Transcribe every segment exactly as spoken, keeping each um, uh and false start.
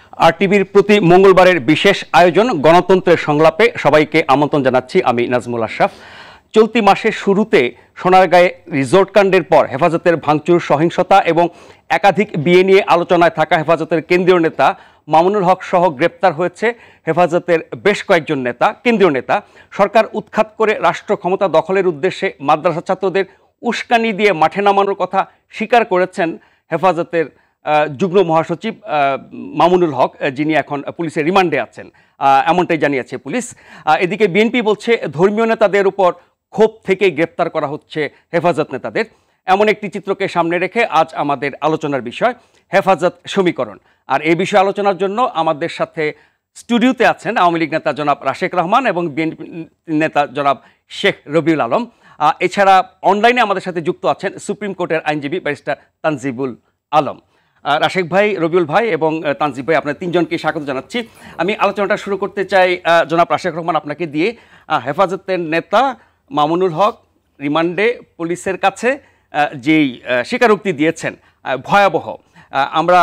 আরটিভির প্রতি মঙ্গলবারের বিশেষ আয়োজন গণতন্ত্রের সংলাপে সবাইকে আমন্ত্রণ জানাচ্ছি। আমি নাজমুল আশরাফ। চলতি মাসের শুরুতে সোনারগাঁয়ে রিসোর্ট কাণ্ডের পর হেফাজতের ভাঙচুর, সহিংসতা এবং একাধিক বিয়ে নিয়ে আলোচনায় থাকা হেফাজতের কেন্দ্রীয় নেতা মামুনুল হক সহ গ্রেপ্তার হয়েছে হেফাজতের বেশ কয়েকজন নেতা কেন্দ্রীয় নেতা। সরকার উৎখাত করে রাষ্ট্র ক্ষমতা দখলের উদ্দেশ্যে মাদ্রাসা ছাত্রদের উস্কানি দিয়ে মাঠে নামানোর কথা স্বীকার করেছেন হেফাজতের যুগ্ম মহাসচিব মামুনুল হক, যিনি এখন পুলিশের রিমান্ডে আছেন, এমনটাই জানিয়েছে পুলিশ। এদিকে বিএনপি বলছে ধর্মীয় নেতাদের উপর ক্ষোভ থেকে গ্রেপ্তার করা হচ্ছে হেফাজত নেতাদের। এমন একটি চিত্রকে সামনে রেখে আজ আমাদের আলোচনার বিষয় হেফাজত সমীকরণ। আর এই বিষয়ে আলোচনার জন্য আমাদের সাথে স্টুডিওতে আছেন আওয়ামী লীগ নেতা জনাব রাশেক রহমান এবং বিএনপি নেতা জনাব শেখ রবিউল আলম। এছাড়া অনলাইনে আমাদের সাথে যুক্ত আছেন সুপ্রিম কোর্টের আইনজীবী ব্যারিস্টার তানজিবুল আলম। রাশেক ভাই, রবিউল ভাই এবং তানজিব ভাই, আপনার তিনজনকে স্বাগত জানাচ্ছি। আমি আলোচনাটা শুরু করতে চাই জনাব রাশেক রহমান আপনাকে দিয়ে। হেফাজতের নেতা মামুনুল হক রিমান্ডে পুলিশের কাছে যেই স্বীকারোক্তি দিয়েছেন ভয়াবহ। আমরা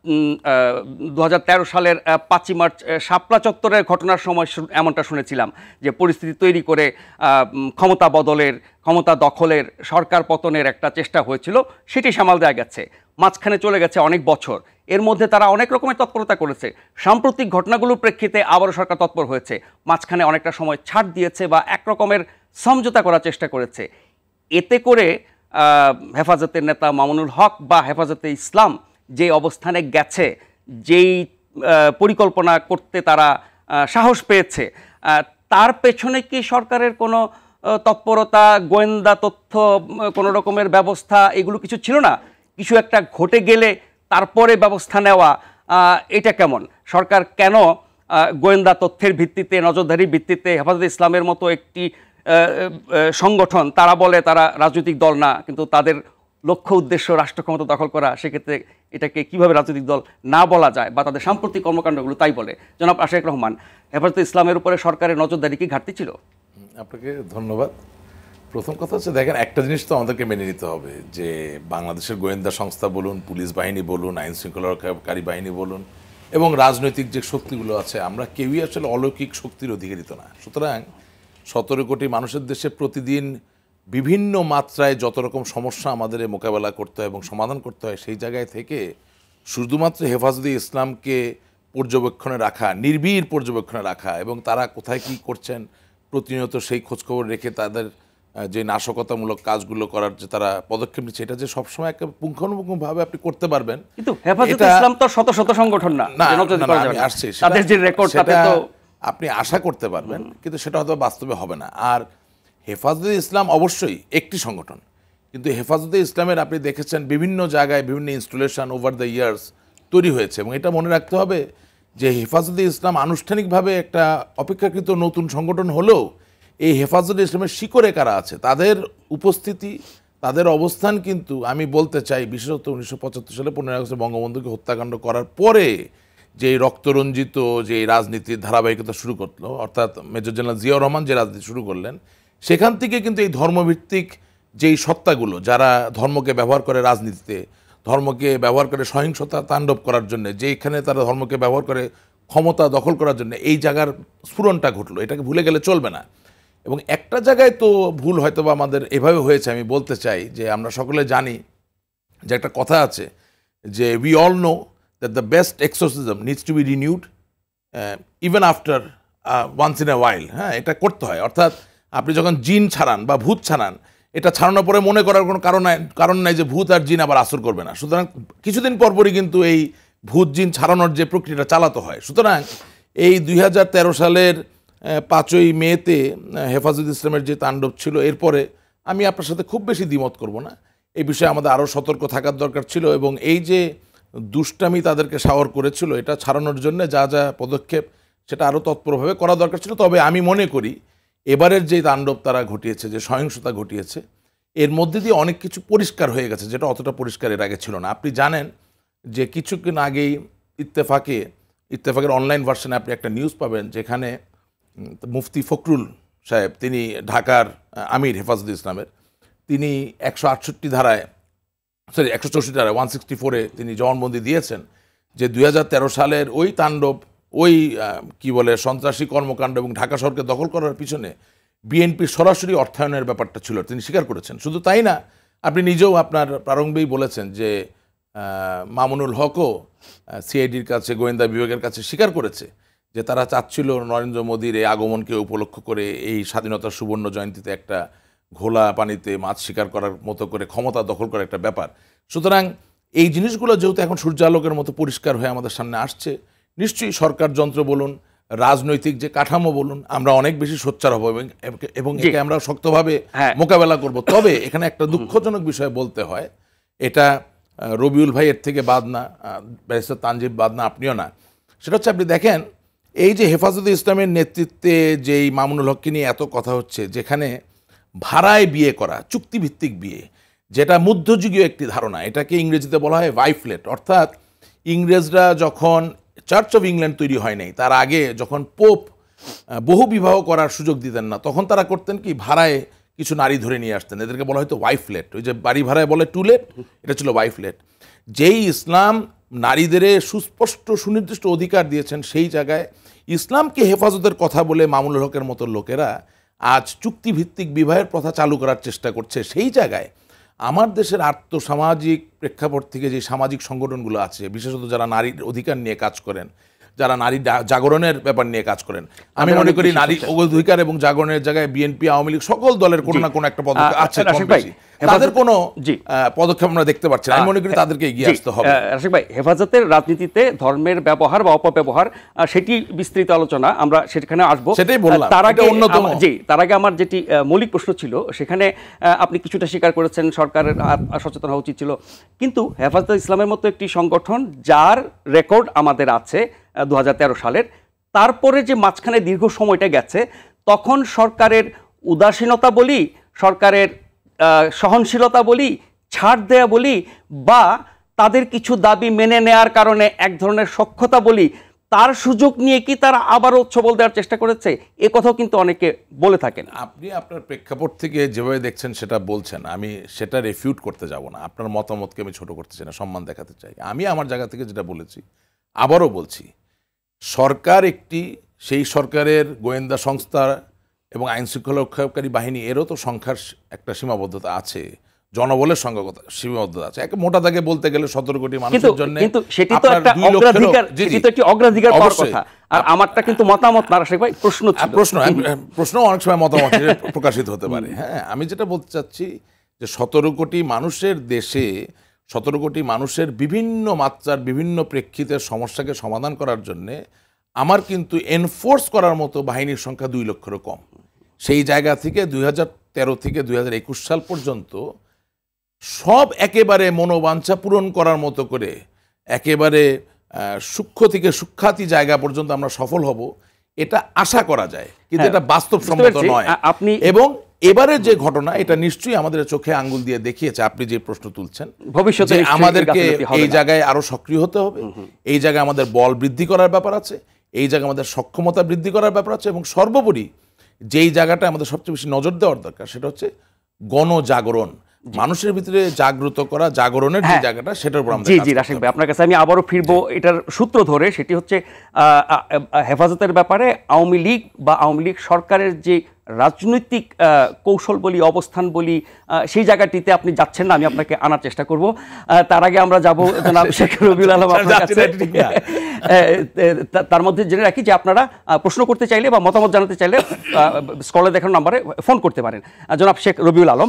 দু হাজার তেরো সালের পাঁচই মার্চ শাপলা চত্বরের ঘটনার সময় এমনটা শুনেছিলাম যে পরিস্থিতি তৈরি করে ক্ষমতা বদলের, ক্ষমতা দখলের, সরকার পতনের একটা চেষ্টা হয়েছিল, সেটি সামাল দেওয়া গেছে। মাঝখানে চলে গেছে অনেক বছর, এর মধ্যে তারা অনেক রকমের তৎপরতা করেছে। সাম্প্রতিক ঘটনাগুলোর প্রেক্ষিতে আবারও সরকার তৎপর হয়েছে, মাঝখানে অনেকটা সময় ছাড় দিয়েছে বা এক রকমের সমঝোতা করার চেষ্টা করেছে। এতে করে হেফাজতের নেতা মামুনুল হক বা হেফাজতে ইসলাম যে অবস্থানে গেছে, যেই পরিকল্পনা করতে তারা সাহস পেয়েছে, তার পেছনে কি সরকারের কোনো তৎপরতা, গোয়েন্দা তথ্য, কোনো রকমের ব্যবস্থা, এগুলো কিছু ছিল না? কিছু একটা ঘটে গেলে তারপরে ব্যবস্থা নেওয়া, এটা কেমন? সরকার কেন গোয়েন্দা তথ্যের ভিত্তিতে, নজরদারির ভিত্তিতে হেফাজতে ইসলামের মতো একটি সংগঠন, তারা বলে তারা রাজনৈতিক দল না, কিন্তু তাদের লক্ষ্য উদ্দেশ্য রাষ্ট্র ক্ষমতা দখল করা, সেক্ষেত্রে এটাকে কিভাবে রাজনৈতিক দল না বলা যায়, বা তাদের সাম্প্রতিক কর্মকাণ্ডগুলো তাই বলে? জনাব রাশেক রহমান, হেফাজতে ইসলামের উপরে সরকারের নজরদারি কি ঘাটতি ছিল? আপনাকে ধন্যবাদ। প্রথম কথা হচ্ছে, দেখেন, একটা জিনিস তো আমাদেরকে মেনে নিতে হবে যে বাংলাদেশের গোয়েন্দা সংস্থা বলুন, পুলিশ বাহিনী বলুন, আইন শৃঙ্খলাকারী বাহিনী বলুন এবং রাজনৈতিক যে শক্তিগুলো আছে, আমরা কেউই আসলে অলৌকিক শক্তির অধিকারিত না। সুতরাং সতেরো কোটি মানুষের দেশে প্রতিদিন বিভিন্ন মাত্রায় যত রকম সমস্যা আমাদের মোকাবেলা করতে হয় এবং সমাধান করতে হয়, সেই জায়গায় থেকে শুধুমাত্র হেফাজতে ইসলামকে পর্যবেক্ষণে রাখা, নির্ভীর পর্যবেক্ষণে রাখা এবং তারা কোথায় কী করছেন প্রতিনিয়ত সেই খোঁজখবর রেখে তাদের যে নাশকতামূলক কাজগুলো করার যে তারা পদক্ষেপ নিচ্ছে, এটা যে সবসময় একটা পুঙ্খানুপুঙ্খভাবে আপনি করতে পারবেন। কিন্তু হেফাজতে ইসলাম তো শত শত সংগঠন না, আমি আসছি, তাদের যে রেকর্ড, তাতে তো আপনি আশা করতে পারবেন, কিন্তু সেটা হয়তো বাস্তবে হবে না। আর হেফাজতে ইসলাম অবশ্যই একটি সংগঠন, কিন্তু হেফাজতে ইসলামের আপনি দেখেছেন বিভিন্ন জায়গায় বিভিন্ন ইনস্টলেশন ওভার দ্য ইয়ার্স তৈরি হয়েছে। এবং এটা মনে রাখতে হবে যে হেফাজতে ইসলাম আনুষ্ঠানিকভাবে একটা অপেক্ষাকৃত নতুন সংগঠন হলেও এই হেফাজতে ইসলামের শিকড়ে কারা আছে, তাদের উপস্থিতি, তাদের অবস্থান কিন্তু আমি বলতে চাই, বিশেষত উনিশশো পঁচাত্তর সালে পনেরোই আগস্টে বঙ্গবন্ধুকে হত্যাকাণ্ড করার পরে যে রক্তরঞ্জিত যে রাজনীতির ধারাবাহিকতা শুরু করলো, অর্থাৎ মেজর জেনারেল জিয়াউর রহমান যে রাজনীতি শুরু করলেন, সেখান থেকে কিন্তু এই ধর্মভিত্তিক যেই সত্তাগুলো যারা ধর্মকে ব্যবহার করে রাজনীতিতে, ধর্মকে ব্যবহার করে সহিংসতা তাণ্ডব করার জন্য, যেইখানে তারা ধর্মকে ব্যবহার করে ক্ষমতা দখল করার জন্য, এই জায়গার স্ফুরণটা ঘটলো। এটাকে ভুলে গেলে চলবে না। এবং একটা জায়গায় তো ভুল হয়তো বা আমাদের এভাবে হয়েছে, আমি বলতে চাই যে আমরা সকলে জানি যে একটা কথা আছে যে we all know that the best exorcism needs to be renewed even after once in a while. হ্যাঁ, এটা করতে হয়। অর্থাৎ আপনি যখন জিন ছাড়ান বা ভূত ছাড়ান, এটা ছাড়ানোর পরে মনে করার কোনো কারণ নাই কারণ নাই যে ভূত আর জিন আবার আসর করবে না। সুতরাং কিছুদিন পরপরই কিন্তু এই ভূত জিন ছাড়ানোর যে প্রক্রিয়াটা চালাতে হয়। সুতরাং এই দুই হাজার তেরো সালের পাঁচই মেতে হেফাজত ইসলামের যে তাণ্ডব ছিল, এরপরে আমি আপনার সাথে খুব বেশি দ্বিমত করব না, এই বিষয়ে আমাদের আরও সতর্ক থাকার দরকার ছিল। এবং এই যে দুষ্টামি তাদেরকে সাওয়ার করেছিল, এটা ছাড়ানোর জন্য যা যা পদক্ষেপ, সেটা আরও তৎপরভাবে করা দরকার ছিল। তবে আমি মনে করি এবারের যে তাণ্ডব তারা ঘটিয়েছে, যে সহিংসতা ঘটিয়েছে, এর মধ্যে দিয়ে অনেক কিছু পরিষ্কার হয়ে গেছে, যেটা অতটা পরিষ্কার এর আগে ছিল না। আপনি জানেন যে কিছুদিন আগেই ইত্তেফাকে ইত্তেফাকের অনলাইন ভার্সনে আপনি একটা নিউজ পাবেন, যেখানে মুফতি ফখরুল সাহেব, তিনি ঢাকার আমির হেফাজতে ইসলামের, তিনি একশো আটষট্টি ধারায় সরি একশো চৌষট্টি ধারায় ওয়ান সিক্সটি ফোরে তিনি জবানবন্দি দিয়েছেন যে দুই হাজার তেরো সালের ওই তাণ্ডব, ওই কি বলে সন্ত্রাসী কর্মকাণ্ড এবং ঢাকা শহরকে দখল করার পিছনে বিএনপির সরাসরি অর্থায়নের ব্যাপারটা ছিল, তিনি স্বীকার করেছেন। শুধু তাই না, আপনি নিজেও আপনার প্রারম্ভেই বলেছেন যে মামুনুল হকও সিআইডির কাছে, গোয়েন্দা বিভাগের কাছে স্বীকার করেছে যে তারা চাচ্ছিল নরেন্দ্র মোদীর এই আগমনকে উপলক্ষ করে এই স্বাধীনতার সুবর্ণ জয়ন্তীতে একটা ঘোলা পানিতে মাছ শিকার করার মতো করে ক্ষমতা দখল করার একটা ব্যাপার। সুতরাং এই জিনিসগুলো যেহেতু এখন সূর্যালোকের মতো পরিষ্কার হয়ে আমাদের সামনে আসছে, নিশ্চয়ই সরকার যন্ত্র বলুন, রাজনৈতিক যে কাঠামো বলুন, আমরা অনেক বেশি সোচ্চার হব এবং একে আমরা শক্তভাবে মোকাবেলা করব। তবে এখানে একটা দুঃখজনক বিষয় বলতে হয়, এটা রবিউল ভাই এর থেকে বাদ না, ব্যারিস্টার তানজিব বাদ না, আপনিও না। সেটা হচ্ছে আপনি দেখেন এই যে হেফাজতে ইসলামের নেতৃত্বে যেই মামুনুল হককে নিয়ে এত কথা হচ্ছে, যেখানে ভাড়ায় বিয়ে করা, চুক্তিভিত্তিক বিয়ে, যেটা মধ্যযুগীয় একটি ধারণা, এটাকে ইংরেজিতে বলা হয় ওয়াইফলেট। অর্থাৎ ইংরেজরা যখন চার্চ অফ ইংল্যান্ড তৈরি হয় নাই, তার আগে যখন পোপ বহু বিবাহ করার সুযোগ দিতেন না, তখন তারা করতেন কি, ভাড়ায় কিছু নারী ধরে নিয়ে আসতেন, এদেরকে বলা হয়তো ওয়াইফলেট। ওই যে বাড়ি ভাড়ায় বলে টুলেট, এটা ছিল ওয়াইফলেট। যেই ইসলাম নারীদের সুস্পষ্ট সুনির্দিষ্ট অধিকার দিয়েছেন, সেই জায়গায় ইসলামকে হেফাজতের কথা বলে মামুনুল হকের মতো লোকেরা আজ চুক্তিভিত্তিক বিবাহের প্রথা চালু করার চেষ্টা করছে। সেই জায়গায় আমার দেশের আর্থসামাজিক প্রেক্ষাপট থেকে যে সামাজিক সংগঠনগুলো আছে, বিশেষত যারা নারীর অধিকার নিয়ে কাজ করেন, যারা নারী জাগরণের ব্যাপার নিয়ে কাজ করেন, আমি মনে করি নারী অধিকার এবং জাগরণের জায়গায় বিএনপি, আওয়ামী লীগ সকল দলের কোনো না কোনো একটা পদক্ষেপ আছে, তাদের কোনো পদক্ষেপ আমরা দেখতে পাচ্ছি না। আমি মনে করি তাদেরকে এগিয়ে আসতে হবে। রাশিক ভাই, হেফাজতের রাজনীতিতে ধর্মের ব্যবহার বা অপব্যবহার, সেটি বিস্তৃত আলোচনা, আমরা সেখানে আসবো, সেটাই বললাম। তার আগে অন্যতম জি তার আগে আমার যেটি মৌলিক প্রশ্ন ছিল, সেখানে আপনি কিছুটা স্বীকার করেছেন সরকারের সচেতন হওয়া উচিত ছিল, কিন্তু হেফাজতে ইসলামের মতো একটি সংগঠন যার রেকর্ড আমাদের আছে দু হাজার তেরো সালের, তারপরে যে মাঝখানে দীর্ঘ সময়টা গেছে, তখন সরকারের উদাসীনতা বলি, সরকারের সহনশীলতা বলি, ছাড় দেয়া বলি, বা তাদের কিছু দাবি মেনে নেয়ার কারণে এক ধরনের সখ্যতা বলি, তার সুযোগ নিয়ে কি তারা আবারও ছবল দেওয়ার চেষ্টা করেছে, এ কথাও কিন্তু অনেকে বলে থাকেন। আপনি আপনার প্রেক্ষাপট থেকে যেভাবে দেখছেন সেটা বলছেন, আমি সেটা রিফিউট করতে যাব না, আপনার মতামতকে আমি ছোট করতে চাই না, সম্মান দেখাতে চাই। আমি আমার জায়গা থেকে যেটা বলেছি আবারও বলছি, সরকার একটি, সেই সরকারের গোয়েন্দা সংস্থা এবং আইন শৃঙ্খলা রক্ষাকারী বাহিনী, এরও তো সংখ্যার একটা সীমাবদ্ধতা আছে, জনবলের সংখ্যাগত সীমাবদ্ধতা আছে। এক মোটা দাগে বলতে গেলে সতেরো কোটি মানুষের জন্য, কিন্তু সেটি তো একটা অগ্রাধিকার, সেটি তো একটি অগ্রাধিকার পাওয়ার কথা। আর আমারটা কিন্তু মতামত না রাশিক ভাই, প্রশ্ন ছিল, প্রশ্ন প্রশ্ন অনেক সময় মতামত প্রকাশিত হতে পারে। হ্যাঁ, আমি যেটা বলতে চাচ্ছি যে সতেরো কোটি মানুষের দেশে, সতেরো কোটি মানুষের বিভিন্ন মাত্রার বিভিন্ন প্রেক্ষিতের সমস্যাকে সমাধান করার জন্যে আমার কিন্তু এনফোর্স করার মতো বাহিনীর সংখ্যা দুই লক্ষেরও কম। সেই জায়গা থেকে দুই হাজার তেরো থেকে দুই হাজার একুশ সাল পর্যন্ত সব একেবারে মনোবাঞ্ছা পূরণ করার মতো করে একেবারে সূক্ষ্ম থেকে সূক্ষাতি জায়গা পর্যন্ত আমরা সফল হব, এটা আশা করা যায়, কিন্তু এটা বাস্তবসম্মত নয়। আপনি এবং এবারে যে ঘটনা, এটা নিশ্চয়ই আমাদের চোখে আঙ্গুল দিয়ে দেখিয়েছে, আপনি যে প্রশ্ন তুলছেন, ভবিষ্যতে আমাদেরকে এই জায়গায় আরো সক্রিয় হতে হবে, এই জায়গায় আমাদের বল বৃদ্ধি করার ব্যাপার আছে, এই জায়গায় আমাদের সক্ষমতা বৃদ্ধি করার ব্যাপার আছে, এবং সর্বোপরি যেই জায়গাটা আমাদের সবচেয়ে বেশি নজর দেওয়ার দরকার, সেটা হচ্ছে গণজাগরণ, মানুষের ভিতরে জাগ্রত করা, জাগরণের যে জায়গাটা, সেটার উপর আমরা। জি জি রাশিক ভাই, আপনার কাছে আমি আবারও ফিরবো এটার সূত্র ধরে। সেটি হচ্ছে হেফাজতের ব্যাপারে আওয়ামী লীগ বা আওয়ামী লীগ সরকারের যে রাজনৈতিক কৌশল বলি, অবস্থান বলি, সেই জায়গাটিতে আপনি যাচ্ছেন না, আমি আপনাকে আনার চেষ্টা করব। তার আগে আমরা যাবো জনাব শেখ রবিউল-আলম আপনার কাছে। তার মধ্যে জেনে রাখি যে আপনারা প্রশ্ন করতে চাইলে বা মতামত জানাতে চাইলে স্ক্রলে দেখানো নাম্বারে ফোন করতে পারেন। জনাব শেখ রবিউল-আলম,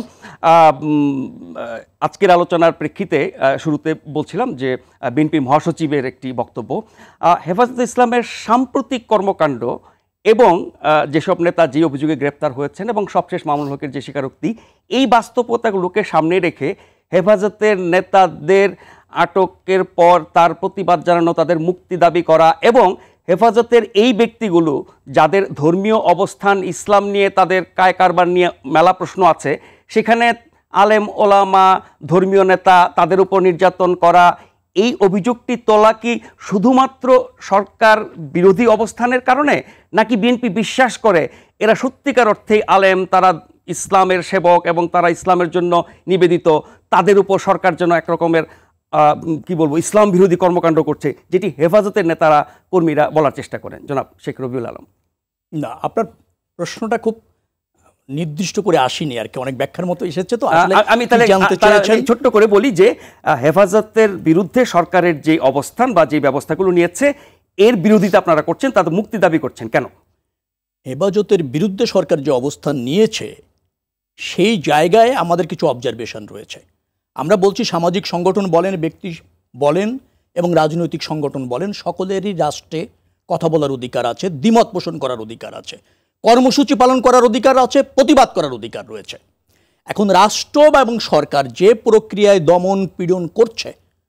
আজকের আলোচনার প্রেক্ষিতে শুরুতে বলছিলাম যে বিএনপি মহাসচিবের একটি বক্তব্য, হেফাজতে ইসলামের সাম্প্রতিক কর্মকাণ্ড এবং যেসব নেতা যে অভিযোগে গ্রেপ্তার হয়েছেন এবং সবশেষ মামুনুল হকের যে স্বীকারোক্তি, এই বাস্তবতাগুলোকে সামনে রেখে হেফাজতের নেতাদের আটকের পর তার প্রতিবাদ জানানো, তাদের মুক্তি দাবি করা, এবং হেফাজতের এই ব্যক্তিগুলো যাদের ধর্মীয় অবস্থান, ইসলাম নিয়ে তাদের কায় কারবার নিয়ে মেলা প্রশ্ন আছে, সেখানে আলেম ওলামা, ধর্মীয় নেতা, তাদের উপর নির্যাতন করা, এই অভিযোগটি তোলা কি শুধুমাত্র সরকার বিরোধী অবস্থানের কারণে, নাকি বিএনপি বিশ্বাস করে এরা সত্যিকার অর্থেই আলেম, তারা ইসলামের সেবক এবং তারা ইসলামের জন্য নিবেদিত, তাদের উপর সরকার যেন একরকমের কি বলবো ইসলাম বিরোধী কর্মকাণ্ড করছে, যেটি হেফাজতের নেতারা কর্মীরা বলার চেষ্টা করেন? জনাব শেখ রবিউল আলম। না, আপনার প্রশ্নটা খুব নির্দিষ্ট করে আসেনি আর কি, অনেক ব্যাখ্যার মতো এসেছে। তো আমি তাহলে ছোট্ট করে বলি যে হেফাজতের বিরুদ্ধে সরকারের যে অবস্থান বা যে ব্যবস্থাগুলো নিয়েছে এর বিরোধিতা আপনারা করছেন, তাতে মুক্তি দাবি করছেন কেন? হেফাজতের বিরুদ্ধে সরকার যে অবস্থান নিয়েছে সেই জায়গায় আমাদের কিছু অবজারভেশন রয়েছে। আমরা বলছি সামাজিক সংগঠন বলেন, ব্যক্তি বলেন এবং রাজনৈতিক সংগঠন বলেন, সকলেরই রাষ্ট্রে কথা বলার অধিকার আছে, দ্বিমত পোষণ করার অধিকার আছে, কর্মসূচি পালন করার অধিকার আছে, প্রতিবাদ করার অধিকার রয়েছে। এখন রাষ্ট্র এবং সরকার যে প্রক্রিয়ায় দমন পীড়ন করছে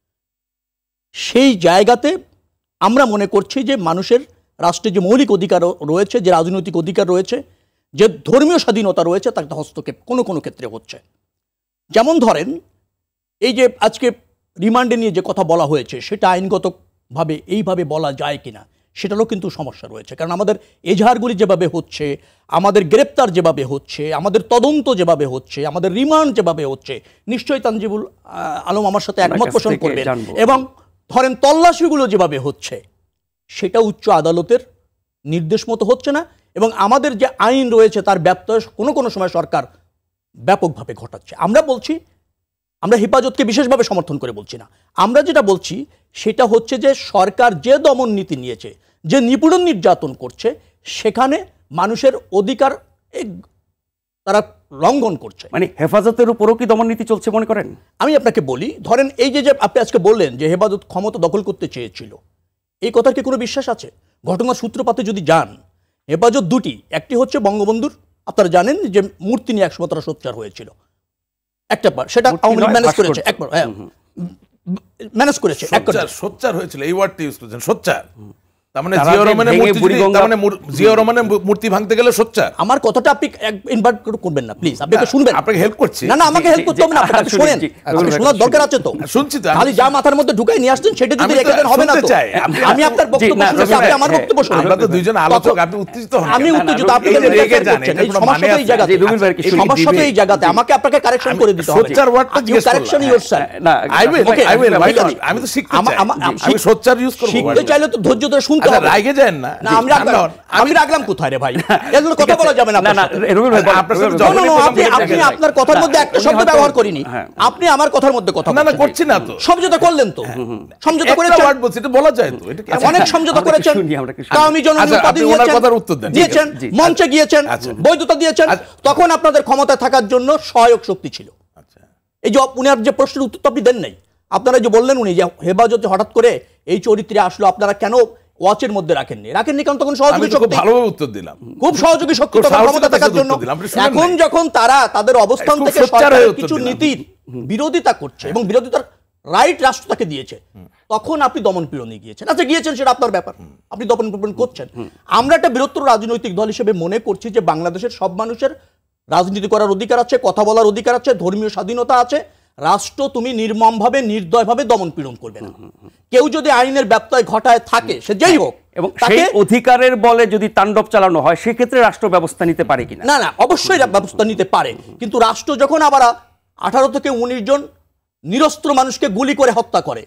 সেই জায়গাতে আমরা মনে করছি যে মানুষের রাষ্ট্রে যে মৌলিক অধিকার রয়েছে, যে রাজনৈতিক অধিকার রয়েছে, যে ধর্মীয় স্বাধীনতা রয়েছে, তাতে হস্তক্ষেপ কোনো কোনো ক্ষেত্রে হচ্ছে। যেমন ধরেন এই যে আজকে রিমান্ডে নিয়ে যে কথা বলা হয়েছে সেটা আইনগতভাবে এইভাবে বলা যায় কিনা সেটারও কিন্তু সমস্যা রয়েছে। কারণ আমাদের এজাহারগুলি যেভাবে হচ্ছে, আমাদের গ্রেপ্তার যেভাবে হচ্ছে, আমাদের তদন্ত যেভাবে হচ্ছে, আমাদের রিমান্ড যেভাবে হচ্ছে, নিশ্চয়ই তানজিবুল আলম আমার সাথে একমত পোষণ করবেন, এবং ধরেন তল্লাশিগুলো যেভাবে হচ্ছে সেটা উচ্চ আদালতের নির্দেশ মতো হচ্ছে না, এবং আমাদের যে আইন রয়েছে তার ব্যত্যয় কোনো কোনো সময় সরকার ব্যাপকভাবে ঘটাচ্ছে। আমরা বলছি, আমরা হেফাজতকে বিশেষভাবে সমর্থন করে বলছি না, আমরা যেটা বলছি সেটা হচ্ছে যে সরকার যে দমন নীতি নিয়েছে, যে নিপীড়ন নির্যাতন করছে, সেখানে মানুষের অধিকার তারা লঙ্ঘন করছে। মানে হেফাজতের উপরও কি দমন নীতি চলছে মনে করেন? আমি আপনাকে বলি, ধরেন এই যে যে আপনি আজকে বললেন যে হেফাজত ক্ষমতা দখল করতে চেয়েছিল, এই কথার কি কোনো বিশ্বাস আছে? ঘটনার সূত্রপাতে যদি যান, হেফাজত দুটি, একটি হচ্ছে বঙ্গবন্ধুর, আপনারা জানেন যে মূর্তি নিয়ে একসময় তারা সোচ্চার হয়েছিল, একটা বার সেটা আওয়ামী লীগ ম্যানেজ করেছে, একবার হ্যাঁ ম্যানেজ করেছে, সোচ্চার হয়েছিল, এই ওয়ার্ডটি ইউজ করেছেন, সোচ্চার। তার মানে জিয়া রহমানের মূর্তি, তার মানে জিয়া রহমানের মূর্তি ভাঙতে গেলে সোচ্চার। আমার কথাটা আপনি ইনভার্ট করবেন না প্লিজ, আপনি তো শুনবেন। আপনাকে হেল্প করছি। না না, আমাকে হেল্প করতে হবে না, আপনি শুনেন, আপনি শোনার দরকার আছে তো। শুনছি তো, খালি যা মাথার মধ্যে ঢুকাই নিয়ে আসছেন সেটা যদি রেখে দেন হবে না তো। আমি আপনার বক্তব্য শুনছি, আপনি আমার বক্তব্য শুনুন। আমরা তো দুইজন আলোচক, আপনি উত্তেজিত হন। আমি উত্তেজিত, আপনি রেগে যাচ্ছেন। এই সমস্যা এই জায়গাতে, সমস্যা এই জায়গাতে আমাকে আপনাকে কারেকশন করে দিতে হবে। সোচ্চার ওয়ার্ডটা জিজ্ঞেস করলাম। Correction yourself. না আই উইল আই উইল আমি তো শিখতে চাই, আমি সোচ্চার ইউজ করব। শিখতে চাইলে তো ধৈর্য ধরে শুনতে হবে। রাগে যান না। না আমরা আমি রাখলাম কোথায় রে ভাই, এগুলো কথা বলা যাবে না। না না রবিউল ভাই, আপনি আপনি আপনার কথার মধ্যে একটা শব্দ ব্যবহার করিনি, আপনি আমার কথার মধ্যে কথা না না করছি না তো, সমঝোতা করলেন তো, সমঝোতা করেছেন, ওয়ার্ড বলছি, এটা বলা যায় তো, এটা অনেক সমঝোতা করেছেন। আমি জননী উপাধি দিয়েছেন, মঞ্চে গিয়েছেন, বৈধতা দিয়েছেন, তখন আপনাদের ক্ষমতায় থাকার জন্য সহায়ক শক্তি ছিল। এই যে উনার যে প্রশ্নের উত্তর আপনি দেন নাই, আপনারা যে বললেন উনি যে হেফাজতে হঠাৎ করে এই চরিত্রে আসলো, আপনারা কেন ওয়াচের মধ্যে রাখেননি? রাখেননি কারণ তখন সহযোগী শক্তি, ভালোভাবে উত্তর দিলাম, খুব সহযোগী শক্তি ক্ষমতা থাকার জন্য। এখন যখন তারা তাদের অবস্থান থেকে সরকারের কিছু নীতির বিরোধিতা করছে এবং বিরোধিতার রাইট রাষ্ট্র তাকে দিয়েছে, তখন আপনি দমন পীড়নে গিয়েছেন। আচ্ছা গিয়েছেন, সেটা আপনার ব্যাপার, আপনি দমন পীড়ন করছেন। আমরা একটা বৃহত্তর রাজনৈতিক দল হিসেবে মনে করছি যে বাংলাদেশের সব মানুষের রাজনীতি করার অধিকার আছে, কথা বলার অধিকার আছে, ধর্মীয় স্বাধীনতা আছে। রাষ্ট্র তুমি নির্মমভাবে নির্দয়ভাবে দমন পীড়ন করবে না। কেউ যদি আইনের ব্যত্যয় ঘটায় থাকে, সে যেই হোক, এবং সেই অধিকারের বলে যদি তাণ্ডব চালানো হয় সেক্ষেত্রে রাষ্ট্র ব্যবস্থা নিতে পারে কিনা? না না, অবশ্যই ব্যবস্থা নিতে পারে, কিন্তু রাষ্ট্র যখন আবার আঠারো থেকে উনিশ জন নিরস্ত্র মানুষকে গুলি করে হত্যা করে,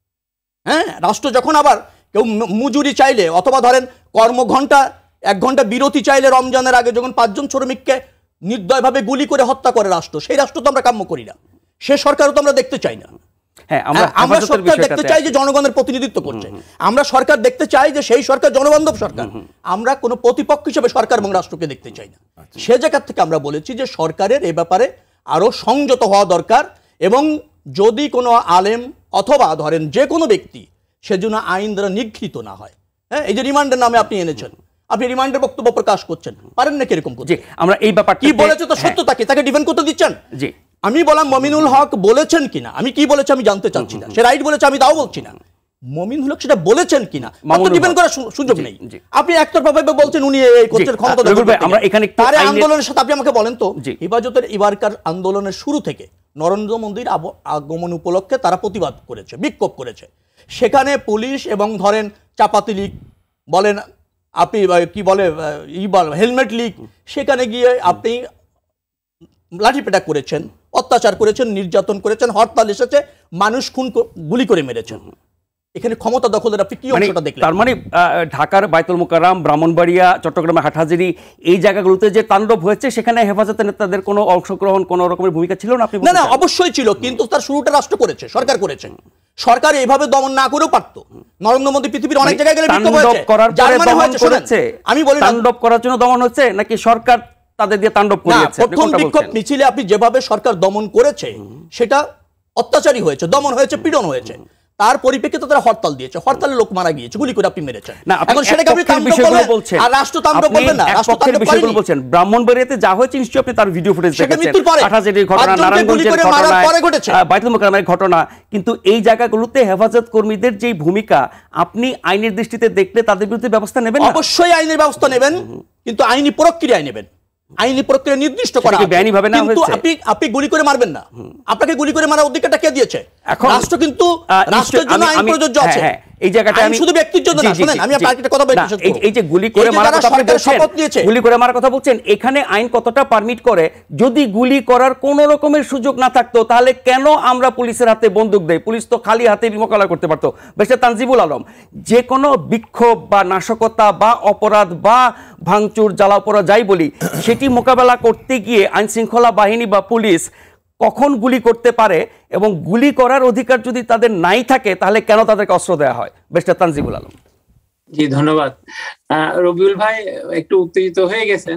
হ্যাঁ, রাষ্ট্র যখন আবার কেউ মজুরি চাইলে অথবা ধরেন কর্মঘণ্টা এক ঘন্টা বিরতি চাইলে রমজানের আগে যখন পাঁচজন শ্রমিককে নির্দয়ভাবে গুলি করে হত্যা করে রাষ্ট্র, সেই রাষ্ট্র তো আমরা কাম্য করি না, সে সরকারও তো আমরা দেখতে চাই না। হ্যাঁ, আমরা সরকার দেখতে চাই যে জনগণের প্রতিনিধিত্ব করছে, আমরা সরকার দেখতে চাই যে সেই সরকার জনবান্ধব সরকার। আমরা কোনো প্রতিপক্ষ হিসেবে সরকার এবং রাষ্ট্রকে দেখতে চাই না। সে জায়গা থেকে আমরা বলেছি যে সরকারের এ ব্যাপারে আরো সংযত হওয়া দরকার, এবং যদি কোনো আলেম অথবা ধরেন যে কোনো ব্যক্তি সেজন্য আইন দ্বারা নিগৃহীত না হয়। হ্যাঁ, এই যে রিমান্ডের নামে আপনি এনেছেন, আপনি রিমান্ডের বক্তব্য প্রকাশ করছেন, পারেন না কিরকম করতে? আমরা এই ব্যাপার কি বলেছে তো সত্য, তাকে তাকে ডিফেন্ড করতে দিচ্ছেন। জি, আমি বললাম মমিনুল হক বলেছেন কিনা, আমি কি বলেছি আমি জানতে চাচ্ছি না, সে রাইট বলেছে আমি তাও বলছি না, মমিনুল হক সেটা বলেছেন কিনা তাতে ডিপেন্ড করার সুযোগ নেই। আপনি একতরফাভাবে বলছেন উনি এই করতে ক্ষমতা দখল করতে। আমরা এখানে তার আন্দোলনের সাথে আপনি আমাকে বলেন তো, হেফাজতের এবারকার আন্দোলনের শুরু থেকে নরেন্দ্র মোদীর আগমন উপলক্ষে তারা প্রতিবাদ করেছে, বিক্ষোভ করেছে, সেখানে পুলিশ এবং ধরেন চাপাতি লীগ বলেন, আপনি কি বলে ই বল হেলমেট লীগ, সেখানে গিয়ে আপনি লাঠিপেটা করেছেন, অত্যাচার করেছেন, নির্যাতন করেছেন, হরতাল এসেছে, মানুষ খুন গুলি করে মেরেছেন। এখানে ক্ষমতা দখলের আপনি কি অংশটা দেখলেন? তার মানে ঢাকার বাইতুল মোকাররম, ব্রাহ্মণবাড়িয়া, চট্টগ্রামের হাটহাজারী এই জায়গাগুলোতে যে তাণ্ডব হয়েছে সেখানে হেফাজতের নেতাদের কোনো অংশগ্রহণ, কোনো রকমের ভূমিকা ছিল না? আপনি না না, অবশ্যই ছিল, কিন্তু তার শুরুটা রাষ্ট্র করেছে, সরকার করেছে। সরকার এইভাবে দমন না করেও পারত। নরেন্দ্র মোদী পৃথিবীর অনেক জায়গায় গেলে বিক্ষোভ হয়েছে, জার্মানি হয়েছে। শুনেন, আমি বলি তাণ্ডব করার জন্য দমন হচ্ছে নাকি সরকার তাদের দিয়ে তাণ্ডব করিয়েছে? প্রথম বিক্ষোভ মিছিলে আপনি যেভাবে সরকার দমন করেছে সেটা অত্যাচারী হয়েছে, দমন হয়েছে, পীড়ন হয়েছে। তার পরিপ্রেক্ষিতে তারা হরতাল দিয়েছে, হরতালে লোক মারা গিয়েছে, গুলি করে আপনি মেরেছেন। এখন সেটাকে আপনি তাণ্ডব বলছেন আর রাষ্ট্র তাণ্ডব বলবেন না। রাষ্ট্র তাণ্ডব বিষয়গুলো বলছেন, ব্রাহ্মণবাড়িয়াতে যা হয়েছে নিশ্চয়ই আপনি তার ভিডিও ফুটেজ দেখেছেন, হাটহাজারীর ঘটনা, নারায়ণগঞ্জের ঘটনা, বাইতুল মোকাররমের ঘটনা। কিন্তু এই জায়গাগুলোতে হেফাজত কর্মীদের যে ভূমিকা আপনি আইনের দৃষ্টিতে দেখলে তাদের বিরুদ্ধে ব্যবস্থা নেবেন? অবশ্যই আইনের ব্যবস্থা নেবেন, কিন্তু আইনি প্রক্রিয়ায় নেবেন, আইনি প্রক্রিয়া নির্দিষ্ট করা। কিন্তু আপনি আপনি গুলি করে মারবেন না। আপনাকে গুলি করে মারার অধিকারটা কে দিয়েছে? এখন রাষ্ট্র, কিন্তু রাষ্ট্রের জন্য আইন প্রযোজ্য আছে। এই জায়গাটা আমি শুধু ব্যক্তির জন্য না। শুনেন, আমি আপনাকে একটা কথা বলতে চাই। এই যে গুলি করে মারার কথা আপনি বলছেন, গুলি করে মারার কথা বলছেন, এখানে আইন কতটা পারমিট করে? যদি গুলি করার কোন রকমের সুযোগ না থাকতো তাহলে কেন আমরা পুলিশের হাতে বন্দুক দেই? পুলিশ তো খালি হাতে মোকাবেলা করতে পারতো। বেশ তানজিবুল আলম, যে কোনো বিক্ষোভ বা নাশকতা বা অপরাধ বা ভাঙচুর, জ্বালা পোড়া যাই বলি, সেটি মোকাবেলা করতে গিয়ে আইন শৃঙ্খলা বাহিনী বা পুলিশ কখন গুলি করতে পারে এবং গুলি করার অধিকার যদি তাদের নাই থাকে তাহলে কেন তাদেরকে অস্ত্র দেওয়া হয়? বেস্টার তানজিবুল আলম। জি, ধন্যবাদ। রবিউল ভাই একটু উত্তেজিত হয়ে গেছেন।